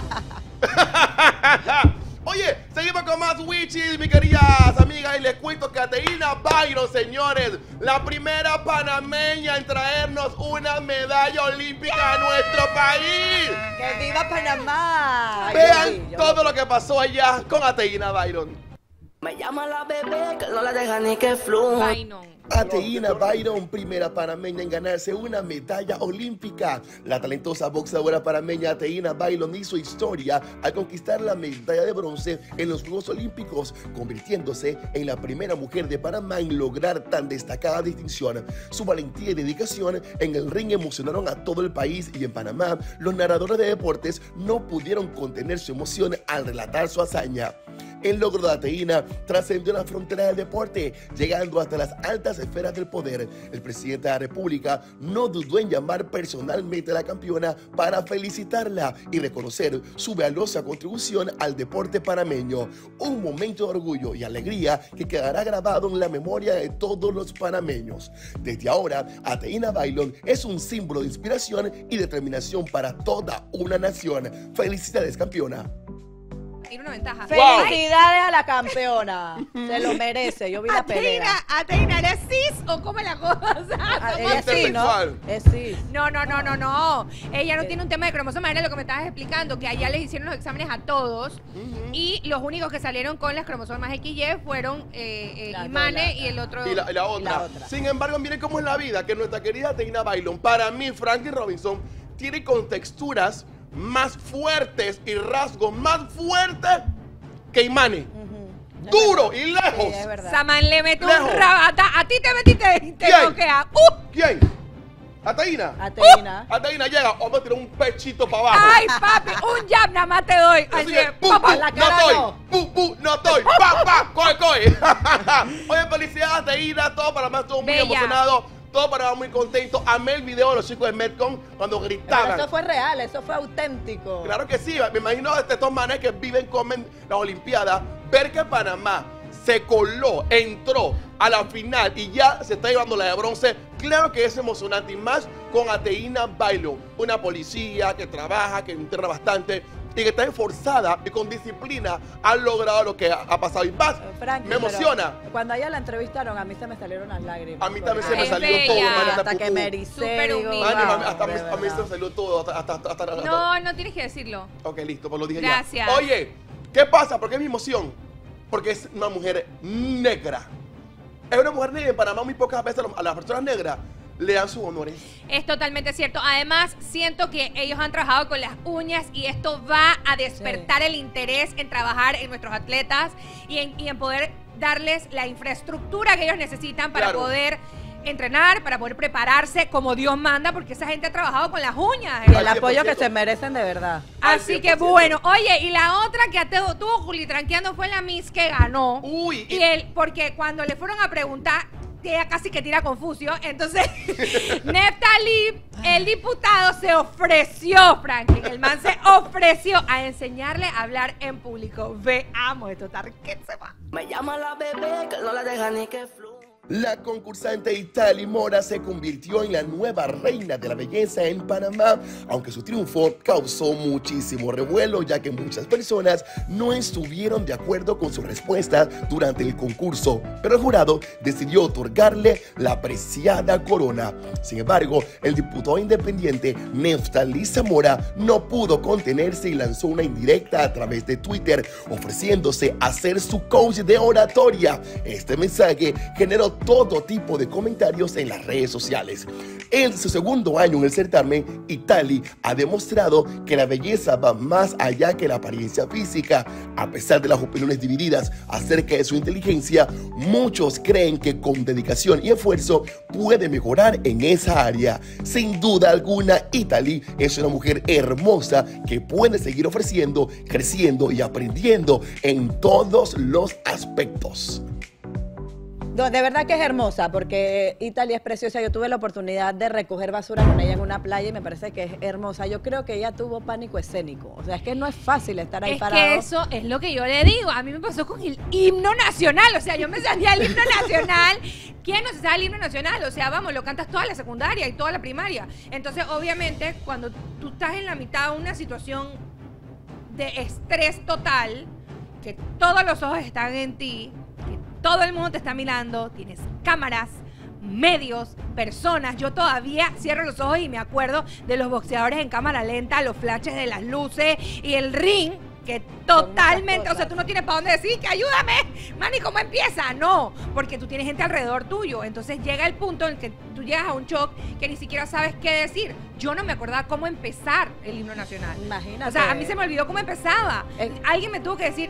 puerco? Oye, seguimos con más Wichis, mis queridas amigas, y les cuento que Ateína Byron, señores, la primera panameña en traernos una medalla olímpica a nuestro país. ¡Que viva Panamá! Vean todo lo que pasó allá con Ateína Byron. Me llama la bebé que no la deja ni que fluya. Ay, no. Ateína Byron, primera panameña en ganarse una medalla olímpica. La talentosa boxeadora panameña Ateína Byron hizo historia al conquistar la medalla de bronce en los Juegos Olímpicos, convirtiéndose en la primera mujer de Panamá en lograr tan destacada distinción. Su valentía y dedicación en el ring emocionaron a todo el país y en Panamá los narradores de deportes no pudieron contener su emoción al relatar su hazaña. El logro de Ateína trascendió la frontera del deporte, llegando hasta las altas esferas del poder. El presidente de la República no dudó en llamar personalmente a la campeona para felicitarla y reconocer su valiosa contribución al deporte panameño. Un momento de orgullo y alegría que quedará grabado en la memoria de todos los panameños. Desde ahora, Ateína Byron es un símbolo de inspiración y determinación para toda una nación. Felicidades, campeona. Tiene una ventaja. ¡Felicidades a la campeona! Se lo merece, yo vi la pelea. Ateína, ¿eres cis o cómo la cosa? Ella sí, ¿no? Intersexual. Es sí. No. Ella no tiene un tema de cromosomas. Era lo que me estabas explicando, que allá les hicieron los exámenes a todos y los únicos que salieron con las cromosomas XY fueron Imane y el otro. Y la otra. La otra. Sin embargo, miren cómo es la vida, que nuestra querida Ateína Byron, para mí, Franklin Robinson, tiene contexturas más fuertes y rasgos más fuertes que Imane. Duro y lejos. Sí, es verdad. Saman le mete un Lejos. rabata. A ti te metiste y te ¿Quién? bloquea. ¿Quién? ¿Ateína? Ateína. Ateína llega, vamos a tirar un pechito para abajo. Ay, papi, un jab nada más te doy. Así Así que, es, pu, papá, pu, la no cara estoy, no. no estoy, pa, coge. Oye, felicidades Ateína, todo para más, todo muy Bella. emocionado. Todo para muy contento. Amé el video de los chicos de Metcon cuando Pero gritaban. eso fue real, eso fue auténtico. Claro que sí, me imagino de estos manes que viven, comen las Olimpiadas, ver que Panamá se coló, entró a la final y ya se está llevando la de bronce. Claro que es emocionante y más con Ateína Byron, una policía que trabaja, que entrena bastante y que está esforzada y con disciplina ha logrado lo que ha pasado. Y más, Frankie, me emociona. pero cuando a ella la entrevistaron, a mí se me salieron las lágrimas. A mí también se Ay, me es salió bella. todo, man, Hasta que pupú. me ericé. Súper digo, humilde. Mani, wow, hasta de a mí se me verdad. salió todo. Hasta No tienes que decirlo. Ok, listo, pues lo dije Gracias. ya. Oye, ¿qué pasa? ¿Por qué es mi emoción? Porque es una mujer negra. Es una mujer negra. En Panamá muy pocas veces a las personas negras le dan sus honores. Es totalmente cierto. Además, siento que ellos han trabajado con las uñas y esto va a despertar el interés en trabajar en nuestros atletas y en poder darles la infraestructura que ellos necesitan para poder entrenar, para poder prepararse como Dios manda, porque esa gente ha trabajado con las uñas. Y el apoyo que se merecen de verdad. Así que bueno, oye, y la otra que tuvo Juli tranqueando fue la Miss que ganó. Uy. Y él, porque cuando le fueron a preguntar, ella casi que tira Confucio, entonces Neftali, el diputado, se ofreció, Franklin, el man se ofreció a enseñarle a hablar en público. Veamos esto, que se va. Me llama la bebé que no la deja ni que fluya. La concursante Italy Mora se convirtió en la nueva reina de la belleza en Panamá, aunque su triunfo causó muchísimo revuelo, ya que muchas personas no estuvieron de acuerdo con su respuesta durante el concurso, pero el jurado decidió otorgarle la preciada corona. Sin embargo, el diputado independiente Neftali Zamora no pudo contenerse y lanzó una indirecta a través de Twitter, ofreciéndose a ser su coach de oratoria. Este mensaje generó todo tipo de comentarios en las redes sociales. En su segundo año en el certamen, Italy ha demostrado que la belleza va más allá que la apariencia física. A pesar de las opiniones divididas acerca de su inteligencia, muchos creen que con dedicación y esfuerzo puede mejorar en esa área. Sin duda alguna, Italy es una mujer hermosa que puede seguir ofreciendo, creciendo y aprendiendo en todos los aspectos. De verdad que es hermosa, porque Italia es preciosa. Yo tuve la oportunidad de recoger basura con ella en una playa y me parece que es hermosa. Yo creo que ella tuvo pánico escénico. O sea, es que no es fácil estar ahí parado. Es que eso es lo que yo le digo. A mí me pasó con el himno nacional. O sea, yo me sabía el himno nacional. ¿Quién no se sabe el himno nacional? O sea, vamos, lo cantas toda la secundaria y toda la primaria. Entonces, obviamente, cuando tú estás en la mitad de una situación de estrés total, que todos los ojos están en ti, todo el mundo te está mirando, tienes cámaras, medios, personas. Yo todavía cierro los ojos y me acuerdo de los boxeadores en cámara lenta, los flashes de las luces y el ring, que totalmente, o sea, tú no tienes para dónde decir que ayúdame, Manny, ¿cómo empieza? No, porque tú tienes gente alrededor tuyo. Entonces llega el punto en que tú llegas a un shock que ni siquiera sabes qué decir. Yo no me acordaba cómo empezar el himno nacional. Imagínate. O sea, a mí se me olvidó cómo empezaba. Alguien me tuvo que decir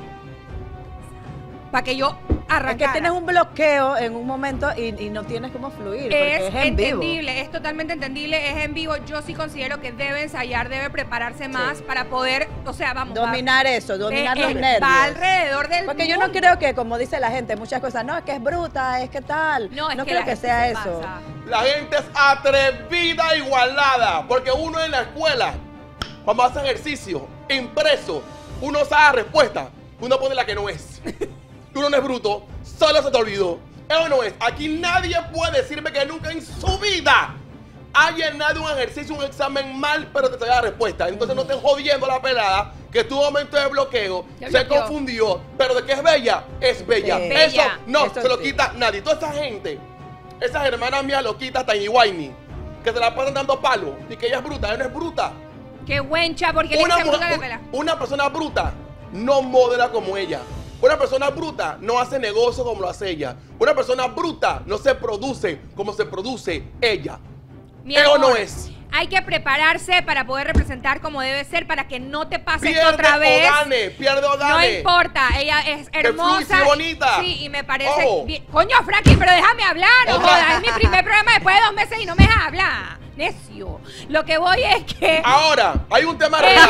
para que yo arrancara. Es que tienes un bloqueo en un momento y no tienes cómo fluir, porque es en vivo. Es totalmente entendible, es en vivo. Yo sí considero que debe ensayar, debe prepararse más para poder, o sea, vamos. Dominar eso, dominar los nervios. Va alrededor del Porque mundo. yo no creo que, como dice la gente, muchas cosas, no, es que es bruta, es que tal. No creo que sea eso. La gente es atrevida e igualada, porque uno en la escuela, cuando hace ejercicio, impreso, uno sabe la respuesta, uno pone la que no es. Uno no es bruto, solo se te olvidó. Eso no es. Aquí nadie puede decirme que nunca en su vida ha llenado un ejercicio, un examen mal, pero te sabía la respuesta. Entonces no estén jodiendo la pelada, que tuvo un momento de bloqueo, se confundió, pero de que es bella, es bella. Sí. Eso Bella. no Eso se lo sí. quita nadie. Toda esa gente, esas hermanas mías loquitas, Tiny Whitney, que se la pasan dando palos y que ella es bruta, ella no es bruta. Qué huencha, porque le dicen bruta a la pela. Una persona bruta no modela como ella. Una persona bruta no hace negocio como lo hace ella. Una persona bruta no se produce como se produce ella. Eso no es. Hay que prepararse para poder representar como debe ser, para que no te pase Pierde otra vez. Pierde o gane. No importa, ella es hermosa. fluye, bonita. Sí, y me parece Ojo. bien. Coño, Frankie, pero déjame hablar. No jodas, es mi primer programa después de 2 meses y no me dejas hablar. Necio. Lo que voy es que Ahora, hay un tema real.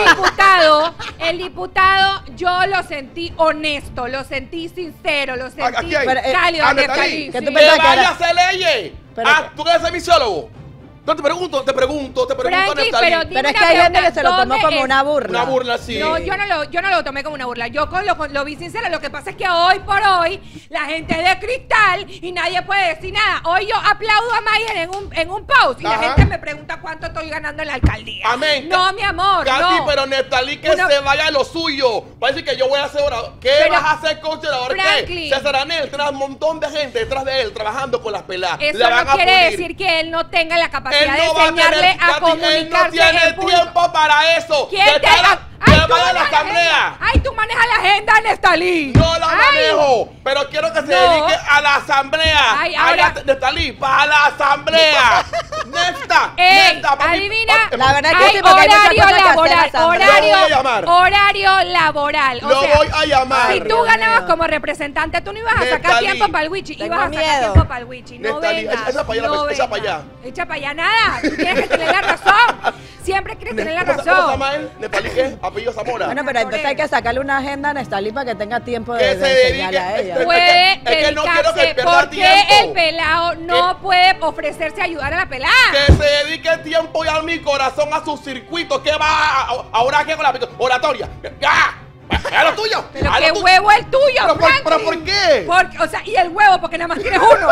el diputado, yo lo sentí honesto, lo sentí sincero, lo sentí Aquí hay. cálido. Neftali, ¿qué tú que pensabas que vaya era? a hacer leyes. ¿Tú quieres ser misiólogo? No, te pregunto, Frankie, Neftali. pero dime Pero es una que hay gente que pregunta, se lo tomó ¿dónde como es? una burla. Una burla, sí. No, yo no lo tomé como una burla. Yo lo vi sincero. Lo que pasa es que hoy por hoy la gente es de cristal y nadie puede decir nada. Hoy yo aplaudo a Mayer en un post y la Ajá. gente me pregunta cuánto estoy ganando en la alcaldía. Amén. No, mi amor, Katy, no. pero Neftali que Uno- se vaya a lo suyo. Va a decir que yo voy a ser orador. ¿Qué Pero, vas a hacer, coach orador? ¿Qué? Franklin. César Anel tiene un montón de gente detrás de él trabajando con las peladas. Eso Le van no a quiere pulir. decir que él no tenga la capacidad Él de no va a enseñarle tener, a Katy, comunicarse él no tiene en público. tiempo para eso. ¿Quién Que te vaya- Ay, que tú vaya a la manejas la asamblea. agenda. Ay, tú manejas la agenda, Neftali. No la Ay. manejo, pero quiero que se No. dedique a la asamblea. Ay, ahora- Neftali, para la asamblea. Nefta, papi. Adivina. La verdad es que Hay sí, porque hay muchas horario cosas que hacer, laboral, Sandra. Lo voy a llamar. horario laboral. O Lo sea, voy a llamar. si tú Dios ganabas mío. como representante, tú no ibas a sacar Neftalí. tiempo para el Wichi. Tengo Ibas a sacar miedo. tiempo para el Wichi. No Neftalí, vengas. echa para allá, no echa para vengas. allá. Echa para allá nada. Tú tienes que tener la razón. Siempre quieres tener la ¿Cómo se razón. llama él? ¿Neftalí qué? Apellido Zamora. Bueno, pero entonces hay que sacarle una agenda a Nestalí para que tenga tiempo de, Que se de enseñarle a dedique, ella. Puede es que no quiero que dedicarse. pierda ¿Por qué tiempo. el pelado no puede ofrecerse a ayudar a la pelada? Que se dedique tiempo y a mi corazón a su circuito. ¿Qué va ahora qué con la oratoria? ¡Ya! ¡A lo tuyo! Pero ¡A lo qué tuyo! huevo el tuyo, ¿Pero Franklin. pero por qué? Porque, o sea, y el huevo, porque nada más tienes uno.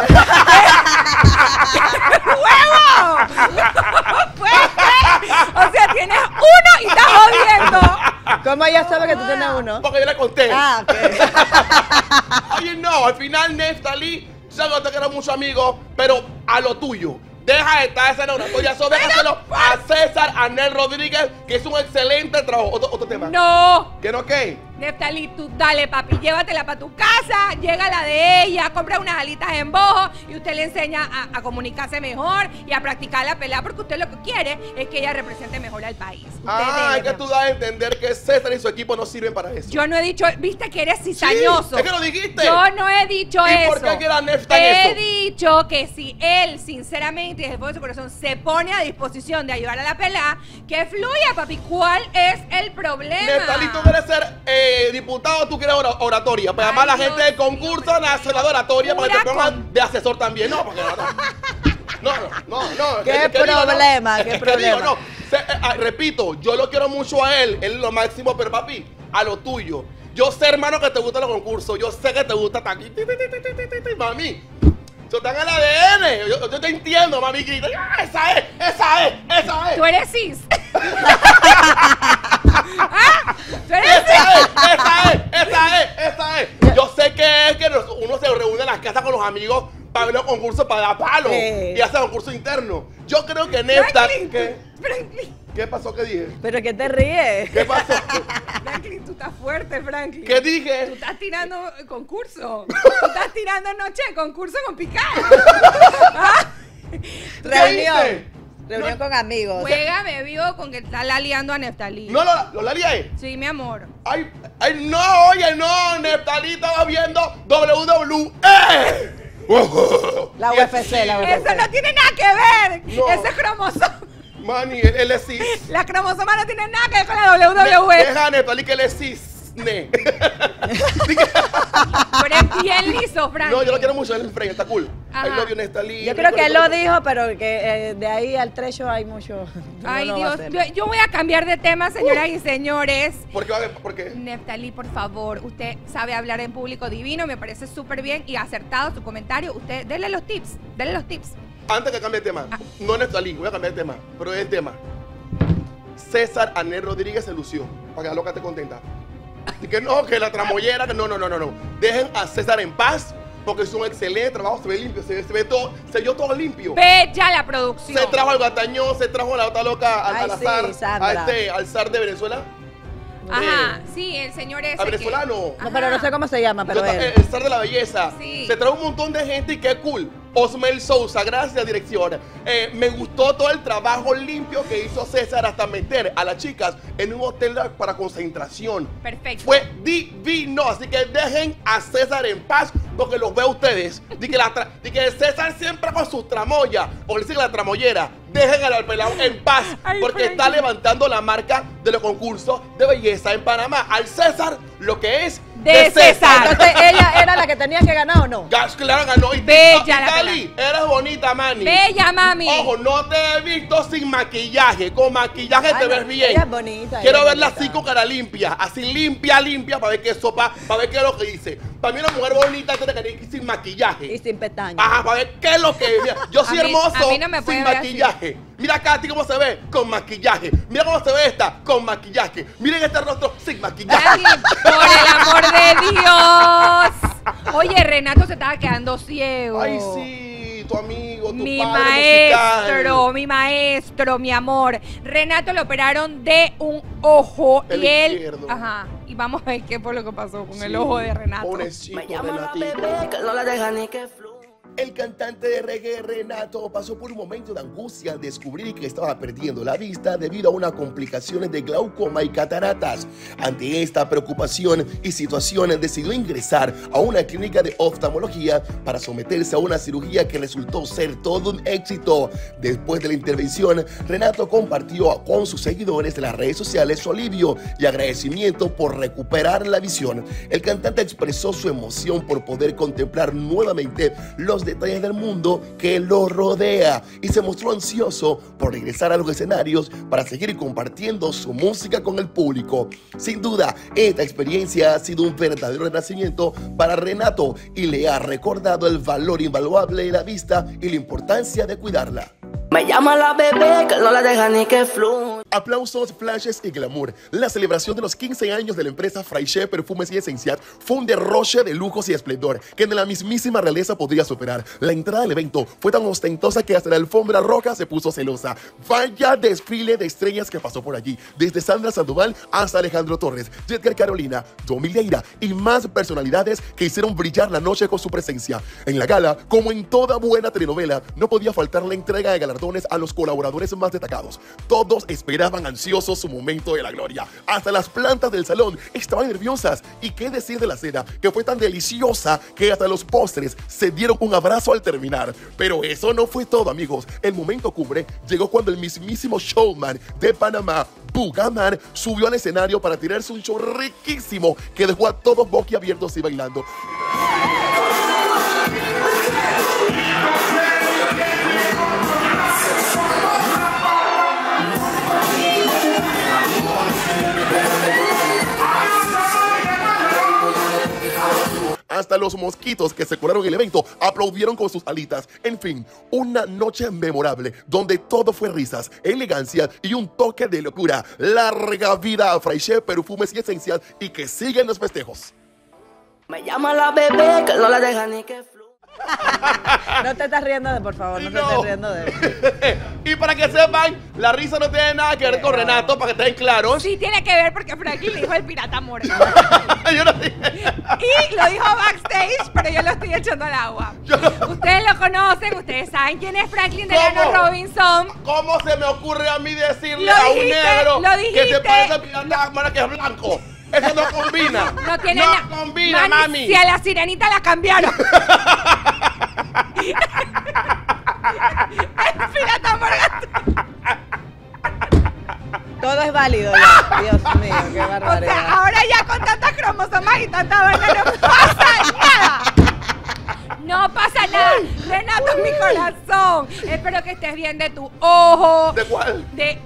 ¡Huevo! Puede ser. O sea, tienes uno y estás jodiendo. ¿Cómo ella sabe que tú tienes uno? Porque yo le conté. Ah, ok. Oye, no, al final Neftalí, sé que te quiero mucho amigo, pero a lo tuyo. Deja de estar esa oratoria, eso déjaselo a César Anel Rodríguez, que es un excelente trabajo. Otro tema. No. ¿Qué no qué? Neftalí, tú dale, papi, llévatela para tu casa, llega la de ella, compra unas alitas en bojo y usted le enseña a comunicarse mejor y a practicar la pelea porque usted lo que quiere es que ella represente mejor al país. Es que tú das a entender que César y su equipo no sirven para eso. Yo no he dicho, viste que eres cizañoso. Sí, es que lo dijiste. Yo no he dicho ¿Y eso. por qué queda Nefta en He eso? dicho que si él, sinceramente, desde el fondo de su corazón, se pone a disposición de ayudar a la pelada, que fluya, papi. ¿Cuál es el problema? Neftalí, tú quieres ser diputado, tú quieres oratoria. Para llamar a la gente del concurso nacional de oratoria para que te pongan de asesor también. No, porque no. ¿Qué problema? ¿Qué problema? Digo, no. Repito, yo lo quiero mucho a él es lo máximo, pero papi, a lo tuyo. Yo sé, hermano, que te gustan los concursos. Yo sé que te gusta aquí. Mami, eso está en el ADN. Yo te entiendo, mami. Grita. Esa es. Tú eres cis. ¿Ah? ¿Tú eres cis? Esa es. Yo sé que es que uno se reúne en las casas con los amigos para ver los concursos, para dar palo y hacer concurso interno. Yo creo que Nefta... ¿Qué pasó? ¿Qué dije? ¿Pero qué te ríes? ¿Qué pasó? Franklin, tú estás fuerte, Franklin. ¿Qué dije? Tú estás tirando concurso. Tú estás tirando noche de concurso con Picar. ¿Ah? Reunión con amigos. Juega bebido con que está laliando a Neftalí. No, lo lié. Sí, mi amor. Ay, no, oye, no. Neftalí estaba viendo WWE. La UFC. Eso no tiene nada que ver. No. Ese es cromosoma. Mani, él es cis. La cromosoma no tiene nada que ver con la WWE. Deja a Neftalí que él es cisne. Pero es bien liso, Frank. No, yo lo quiero mucho, él es Frank, está cool. Ajá. Ahí lo vio Neftalí. Yo creo que él lo dijo, pero que de ahí al trecho hay mucho. Ay, no lo va a Dios. hacer. Yo voy a cambiar de tema, señoras y señores. ¿Por qué? Neftalí, por favor, usted sabe hablar en público divino, me parece súper bien y acertado su comentario. Usted, denle los tips. Antes que cambie de tema, no Neftalí, voy a cambiar de tema, pero es el tema. César Anel Rodríguez se lució, para que la loca esté contenta. Y que no, que la tramoyera, que no. Dejen a César en paz, porque es un excelente trabajo, se ve limpio, se ve todo, se vio todo limpio. Bella la producción. Se trajo al Gatañón, se trajo a la otra loca, al Ay, sí, azar, Sandra. al zar de Venezuela. Ajá, sí, el señor ese. A venezolano. No, pero no sé cómo se llama, pero él. El zar de la belleza. Sí. Se trajo un montón de gente y qué cool. Osmel Sousa, gracias dirección. Me gustó todo el trabajo limpio que hizo César hasta meter a las chicas en un hotel para concentración. Perfecto. Fue divino, así que dejen a César en paz porque los veo a ustedes. Di que César siempre con sus tramoyas, o le dicen la tramoyera. Dejen al pelado en paz porque está levantando la marca de los concursos de belleza en Panamá. Al César lo que es de César. Entonces ella era la que tenía que ganar o no. Claro, ganó. Y Bella la Cali, eres bonita, mani. Bella, mami. Ojo, no te he visto sin maquillaje. Con maquillaje te ves bien. Ella es bonita. Quiero ella es verla bonita. así con cara limpia. Así limpia, para ver qué sopa, para ver qué es lo que dice. Para mí una mujer bonita tiene que ir sin maquillaje. Y sin pestañas. Ajá, para ver qué es lo que es. Mira, yo soy A mí hermoso no me puede sin ver maquillaje. Mira Katy cómo se ve con maquillaje. Mira cómo se ve esta con maquillaje. Miren este rostro sin maquillaje. Franklin, por el amor de Dios. Oye, Renato se estaba quedando ciego. Ay, sí, tu amigo, tu Mi padre maestro, mi amor. Renato le operaron de un ojo El y él. izquierdo. Ajá. Y vamos a ver qué fue lo que pasó con el ojo de Renato. Pobrecito, Me llama la Renatito. bebé que no la deja ni que fluya. El cantante de reggae Renato pasó por un momento de angustia al descubrir que estaba perdiendo la vista debido a unas complicaciones de glaucoma y cataratas. Ante esta preocupación y situación, decidió ingresar a una clínica de oftalmología para someterse a una cirugía que resultó ser todo un éxito. Después de la intervención, Renato compartió con sus seguidores de las redes sociales su alivio y agradecimiento por recuperar la visión. El cantante expresó su emoción por poder contemplar nuevamente los detalles del mundo que lo rodea y se mostró ansioso por regresar a los escenarios para seguir compartiendo su música con el público. Sin duda, esta experiencia ha sido un verdadero renacimiento para Renato y le ha recordado el valor invaluable de la vista y la importancia de cuidarla. Me llama la bebé que no la deja ni que fluya. Aplausos, flashes y glamour. La celebración de los 15 años de la empresa Fraiche Perfumes y Esencias fue un derroche de lujos y esplendor que ni la mismísima realeza podría superar. La entrada del evento fue tan ostentosa que hasta la alfombra roja se puso celosa. Vaya desfile de estrellas que pasó por allí, desde Sandra Sandoval hasta Alejandro Torres, Edgar Carolina, Domi Leira y más personalidades que hicieron brillar la noche con su presencia. En la gala, como en toda buena telenovela, no podía faltar la entrega de galardones a los colaboradores más destacados. Todos esperaban ansiosos su momento de la gloria. Hasta las plantas del salón estaban nerviosas. Y qué decir de la cena, que fue tan deliciosa que hasta los postres se dieron un abrazo al terminar. Pero eso no fue todo, amigos. El momento cumbre llegó cuando el mismísimo showman de Panamá, Bugaman, subió al escenario para tirarse un show riquísimo que dejó a todos boquiabiertos y bailando. Hasta los mosquitos que se curaron el evento aplaudieron con sus alitas. En fin, una noche memorable donde todo fue risas, elegancia y un toque de locura. Larga vida a Fraiche Perfumes y Esencias y que sigan los festejos. Me llama la bebé que no la deja ni que fluya. No te estás riendo por favor, no te estés riendo de él. Y para que sepan, la risa no tiene nada que ver con Renato, para que estén claros. Sí tiene que ver porque Franklin le dijo el pirata muerto. Yo no dije. Y lo dijo backstage, pero yo lo estoy echando al agua. Ustedes lo conocen, ustedes saben quién es Franklin Delano Robinson. ¿Cómo se me ocurre a mí decirle a un negro que se parece a pirata muerto que es blanco? Eso no combina. No tiene no combina, mami. Si a la sirenita la cambiaron. El pirata muerto. Todo es válido ya. Dios mío, qué barbaridad. O sea, ahora ya con tantas cromosomas y tanta vaina no pasa nada. No pasa nada. Renato, mi corazón. Espero que estés bien de tu ojo. ¿De cuál? De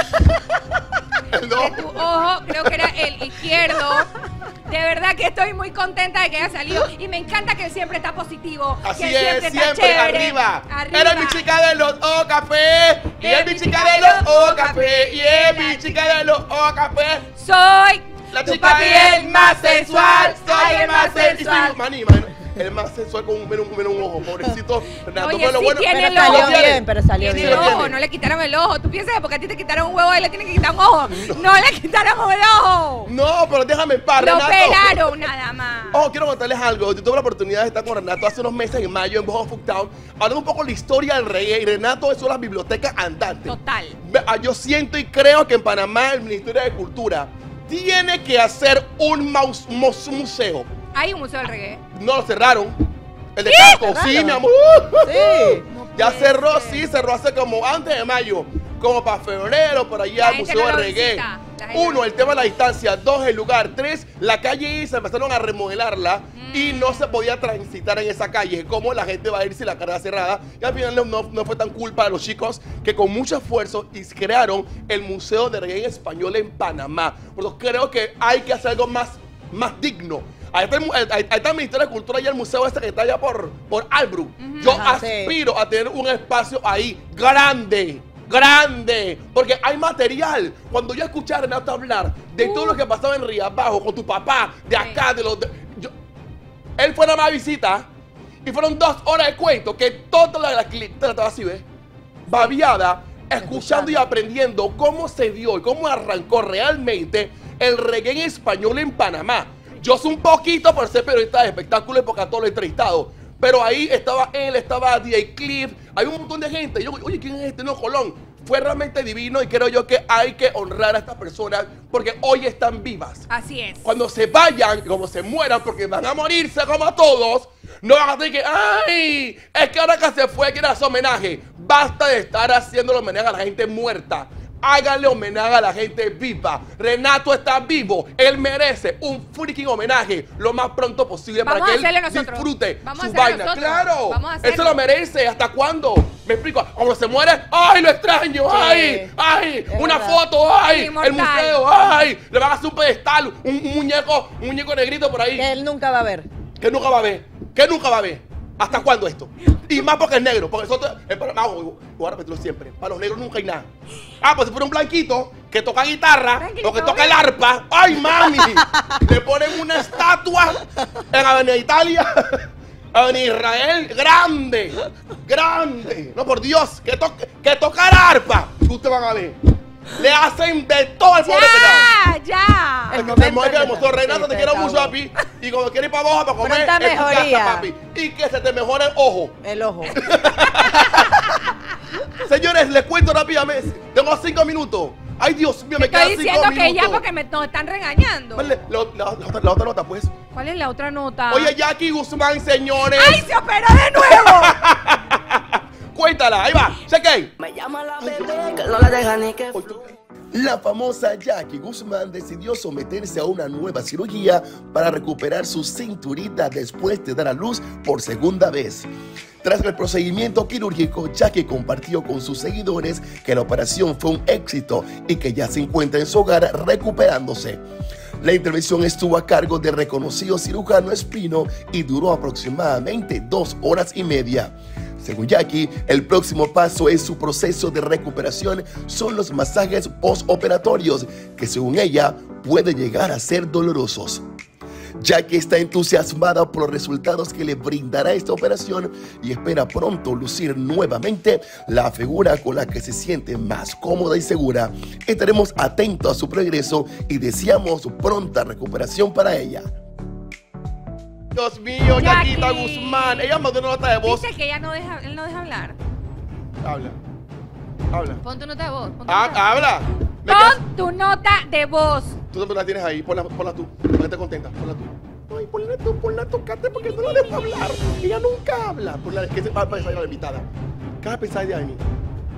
tu ojo, creo que era el izquierdo. De verdad que estoy muy contenta de que haya salido. Y me encanta que él siempre está positivo. Así que es, está siempre chévere. arriba. Arriba. Eres mi chica de los O café. Y es mi chica de los O café. Y es mi chica de los O café. Soy la tu chica papi el más sensual. Soy el más sensual. Mani, el más sensual con un ojo, pobrecito. Renato, Oye, pero sí bueno, tiene el pero ojo. salió bien, pero salió Tiene bien. el ojo, no le quitaron el ojo. ¿Tú piensas que porque a ti te quitaron un huevo, a él le tienen que quitar un ojo? No le quitaron el ojo. No, pero déjame en paz, Lo Renato. operaron nada más. Oh, quiero contarles algo. Yo tuve la oportunidad de estar con Renato hace unos meses en mayo en Bojo Town, hablando un poco de la historia del reggae. Y Renato es una biblioteca andante. Total. Yo siento y creo que en Panamá el Ministerio de Cultura tiene que hacer un museo. Hay un museo del reggae. No lo cerraron. El de ¿Sí? Caco, sí, mi amor. Sí. Ya cerró, sí, cerró hace como antes de mayo, como para febrero, por allá, el Museo de Reggae. Uno, el tema de la distancia. Dos, el lugar. Tres, la calle I se empezaron a remodelarla y no se podía transitar en esa calle. ¿Cómo la gente va a ir si la carrera cerrada? Y al final no fue tan cool para los chicos que con mucho esfuerzo crearon el Museo de Reggae en Español en Panamá. Por eso creo que hay que hacer algo más digno. Ahí está el Ministerio de Cultura y el museo este que está allá por Albrook. Yo aspiro a tener un espacio ahí grande, porque hay material. Cuando yo escuché a Renato hablar de todo lo que pasaba en Río Abajo con tu papá, de acá, él fue a más visita y fueron 2 horas de cuento que toda la clientela estaba así, ¿ves? Babiada, escuchando y aprendiendo cómo se dio y cómo arrancó realmente el reggae en español en Panamá. Yo soy un poquito por ser periodista de espectáculos porque a todos lo he entrevistado. Pero ahí estaba él, estaba DJ Cliff, hay un montón de gente. Yo, oye, ¿quién es este? No, Colón. Fue realmente divino y creo yo que hay que honrar a estas personas porque hoy están vivas. Así es. Cuando se vayan, como se mueran, porque van a morirse como todos, no van a decir que, ¡ay! Es que ahora que se fue quiere hacer homenaje. Basta de estar haciendo homenaje a la gente muerta. Háganle homenaje a la gente viva. Renato está vivo. Él merece un freaking homenaje lo más pronto posible para que él disfrute su vaina. ¡Claro! Él se lo merece. ¿Hasta cuándo? Me explico. Cuando se muere, ¡ay, lo extraño! Sí, ¡ay! ¡Ay! Una foto, ¡ay! El museo, ¡ay! Le van a hacer un pedestal, un muñeco negrito por ahí. Que él nunca va a ver. Que nunca va a ver. Que nunca va a ver. ¿Hasta cuándo esto? Y más porque es negro. Porque nosotros, voy a repetirlo siempre. Para los negros nunca hay nada. Pues si fuera un blanquito que toca guitarra o que toca el arpa. ¡Ay, mami! Le ponen una estatua en Avenida Italia, Avenida Israel. ¡Grande! ¡Grande! No, por Dios. Que toca el arpa. Ustedes van a ver. Le hacen de todo el pobre pelado. ¡Ya! El que se mueve el motor. Renato, te quiero mucho, papi. Y cuando quieres ir para abajo para comer, pronta mejoría, papi. Y que se te mejore el ojo. El ojo. Señores, les cuento rápidamente. Tengo 5 minutos. Ay, Dios mío, me quedan 5 minutos. Estoy diciendo que ya porque nos están regañando. Vale, la otra nota, pues. ¿Cuál es la otra nota? Oye, Jackie Guzmán, señores. ¡Ay, se operó de nuevo! Cuéntala, ahí va. Cheque. Me llama la bebé que no la deja ni que La famosa Jackie Guzmán decidió someterse a una nueva cirugía para recuperar su cinturita después de dar a luz por segunda vez. Tras el procedimiento quirúrgico, Jackie compartió con sus seguidores que la operación fue un éxito y que ya se encuentra en su hogar recuperándose. La intervención estuvo a cargo del reconocido cirujano Espino y duró aproximadamente 2 horas y media. Según Jackie, el próximo paso en su proceso de recuperación son los masajes postoperatorios, que según ella pueden llegar a ser dolorosos. Jackie está entusiasmada por los resultados que le brindará esta operación y espera pronto lucir nuevamente la figura con la que se siente más cómoda y segura. Estaremos atentos a su progreso y deseamos pronta recuperación para ella. Dios mío, Jackita Guzmán. Ella mandó una nota de voz. Dice que él no deja hablar. Habla. Pon tu nota de voz. Habla. Pon tu nota de voz. Tú también la tienes ahí. Ponla tú. Para que esté contenta. Ponla tú. Ay, ponla tú, Kate, porque no la dejo hablar. Ella nunca habla. Ponla, que se va a pensar la invitada. ¿Qué vas a pensar de mí?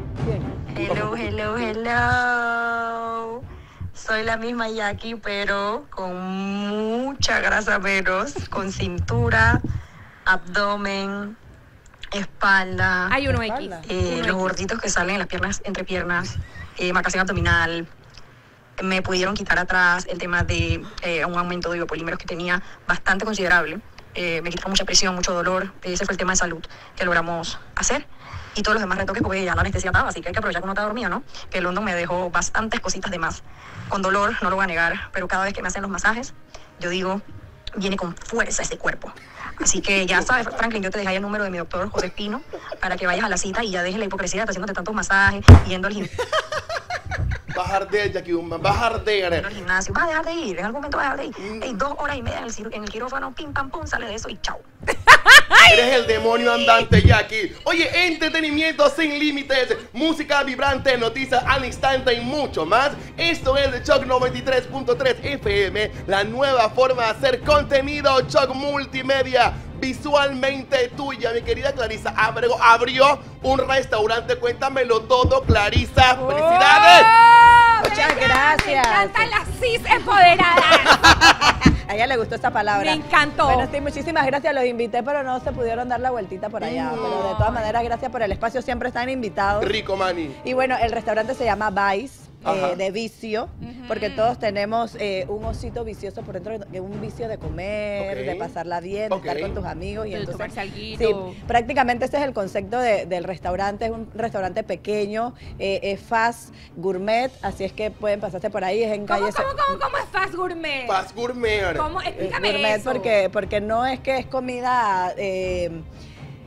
Hello. Soy la misma Jackie, pero con mucha grasa menos, con cintura, abdomen, espalda. Hay uno X. Los gorditos que salen en las piernas, entre piernas, marcación abdominal. Me pudieron quitar atrás el tema de un aumento de biopolímeros que tenía bastante considerable. Me quitaron mucha presión, mucho dolor. Ese fue el tema de salud que logramos hacer. Y todos los demás retoques, porque ya la anestesia estaba, así que hay que aprovechar que uno está dormido, ¿no? Que el London me dejó bastantes cositas de más. Con dolor, no lo voy a negar, pero cada vez que me hacen los masajes, yo digo, viene con fuerza este cuerpo. Así que ya sabes, Franklin, yo te dejé el número de mi doctor José Espino para que vayas a la cita y ya dejes la hipocresía de estar haciéndote tantos masajes y yendo al gimnasio. Vas a arder, Jackie Guzmán, vas a arder. Al gimnasio, vas a dejar de ir, en algún momento vas a dejar de ir. Hey, 2 horas y media en el quirófano, pim, pam, pum, sale de eso y chao. Eres el demonio andante, Jackie. Oye, entretenimiento sin límites, música vibrante, noticias al instante y mucho más. Esto es de Shock 93.3 FM, la nueva forma de hacer contenido, Shock Multimedia, visualmente tuya. Mi querida Clarisa Ábrego abrió un restaurante. Cuéntamelo todo, Clarisa. ¡Felicidades! Muchas gracias. Me encantan las cis empoderadas. A ella le gustó esta palabra. Me encantó. Bueno, sí, muchísimas gracias. Los invité, pero no se pudieron dar la vueltita por allá. Pero de todas maneras, gracias por el espacio. Siempre están invitados. Rico, Manny. Y bueno, el restaurante se llama Vice. De vicio, porque todos tenemos un osito vicioso por dentro, un vicio de comer, de pasarla bien, de estar con tus amigos. Y entonces, sí, prácticamente ese es el concepto del restaurante. Es un restaurante pequeño, es fast gourmet, así es que pueden pasarse por ahí. Es en calle. ¿Cómo es fast gourmet? Fast gourmet. ¿Cómo? Explícame gourmet eso. Porque no es que es comida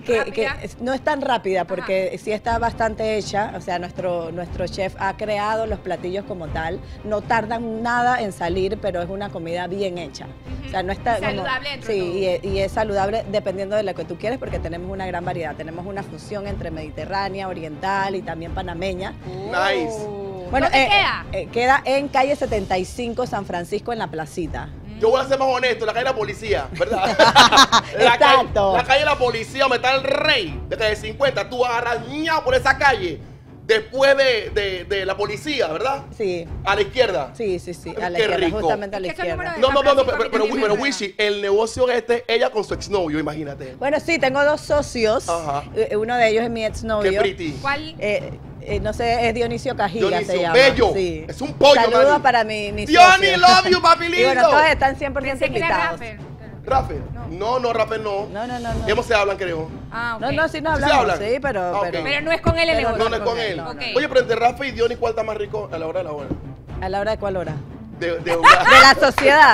que no es tan rápida porque sí está bastante hecha, o sea, nuestro chef ha creado los platillos como tal, no tardan nada en salir, pero es una comida bien hecha. O sea, no está saludable dentro de sí, y es saludable dependiendo de lo que tú quieres porque tenemos una gran variedad, tenemos una fusión entre mediterránea, oriental y también panameña. Nice. Bueno, ¿dónde queda? Queda en calle 75 San Francisco en la placita. Yo voy a ser más honesto, la calle de la policía, ¿verdad? Exacto. La calle de la policía, donde está el rey, de calle 50, tú agarras ñao por esa calle, después de la policía, ¿verdad? Sí. A la izquierda. Sí, a la Qué izquierda, rico. justamente a la izquierda. No, pero Wishi, el negocio ella con su exnovio, imagínate. Bueno, sí, tengo 2 socios. Ajá. Uno de ellos es mi exnovio. Qué pretty. ¿Cuál? No sé, es Dionisio Cajiga, Dionisio, se llama. bello. Sí. Es un pollo, Saludos Mani. para mi Diony, socio. love you, papi lindo. Y bueno, todos están 100% Pensé que era invitados. rapper. ¿Rafael? No, Rafael no. No. ¿Cómo se hablan, creo? Ah, ok. No, sí nos ¿Sí hablamos, hablan? sí, pero... Ah, ok. Pero no es con él el negocio. No es con él. Ok. Oye, pero entre Rafa y Diony, ¿cuál está más rico a la hora de la hora? ¿A la hora de cuál hora? De De la sociedad.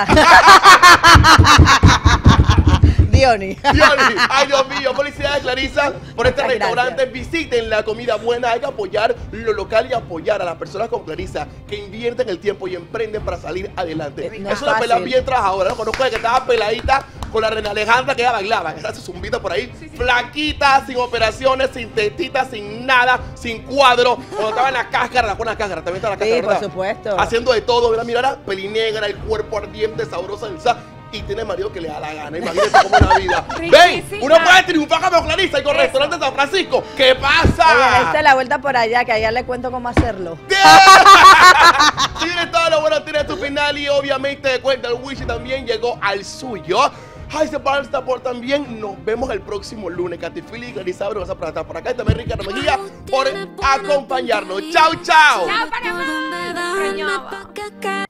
Diony. Diony, ay Dios mío, felicidades Clarisa por este Muchas restaurante. gracias. Visiten la comida buena, hay que apoyar lo local y apoyar a las personas como Clarisa que invierten el tiempo y emprenden para salir adelante. No es es una pelada fácil. bien trabajadora, ¿no? Conozco de que estaba peladita con la Reina Alejandra que ella bailaba, que hace zumbita por ahí, flaquita, sin operaciones, sin tetitas, sin nada, sin cuadro. Cuando estaba en la cáscara, la buena cáscara, también está en la cáscara, Sí, por ¿verdad? supuesto. Haciendo de todo, mira, mira, pelinegra, el cuerpo ardiente, sabrosa, y tiene marido que le da la gana. Imagínense cómo es la vida. ¡Ven! Uno puede triunfar como Clarisa y con restaurante San Francisco. ¿Qué pasa? Oye, dense la vuelta por allá, que allá le cuento cómo hacerlo. Tiene todo lo bueno, tiene tu final y obviamente de cuenta el Wishi también llegó al suyo. Ay, se para el por también. Nos vemos el próximo lunes. Catifili y Clarisa vas a estar por acá. Y también Ricardo Mejía por acompañarnos. ¡Chao, chao! ¡Chao, Panamá!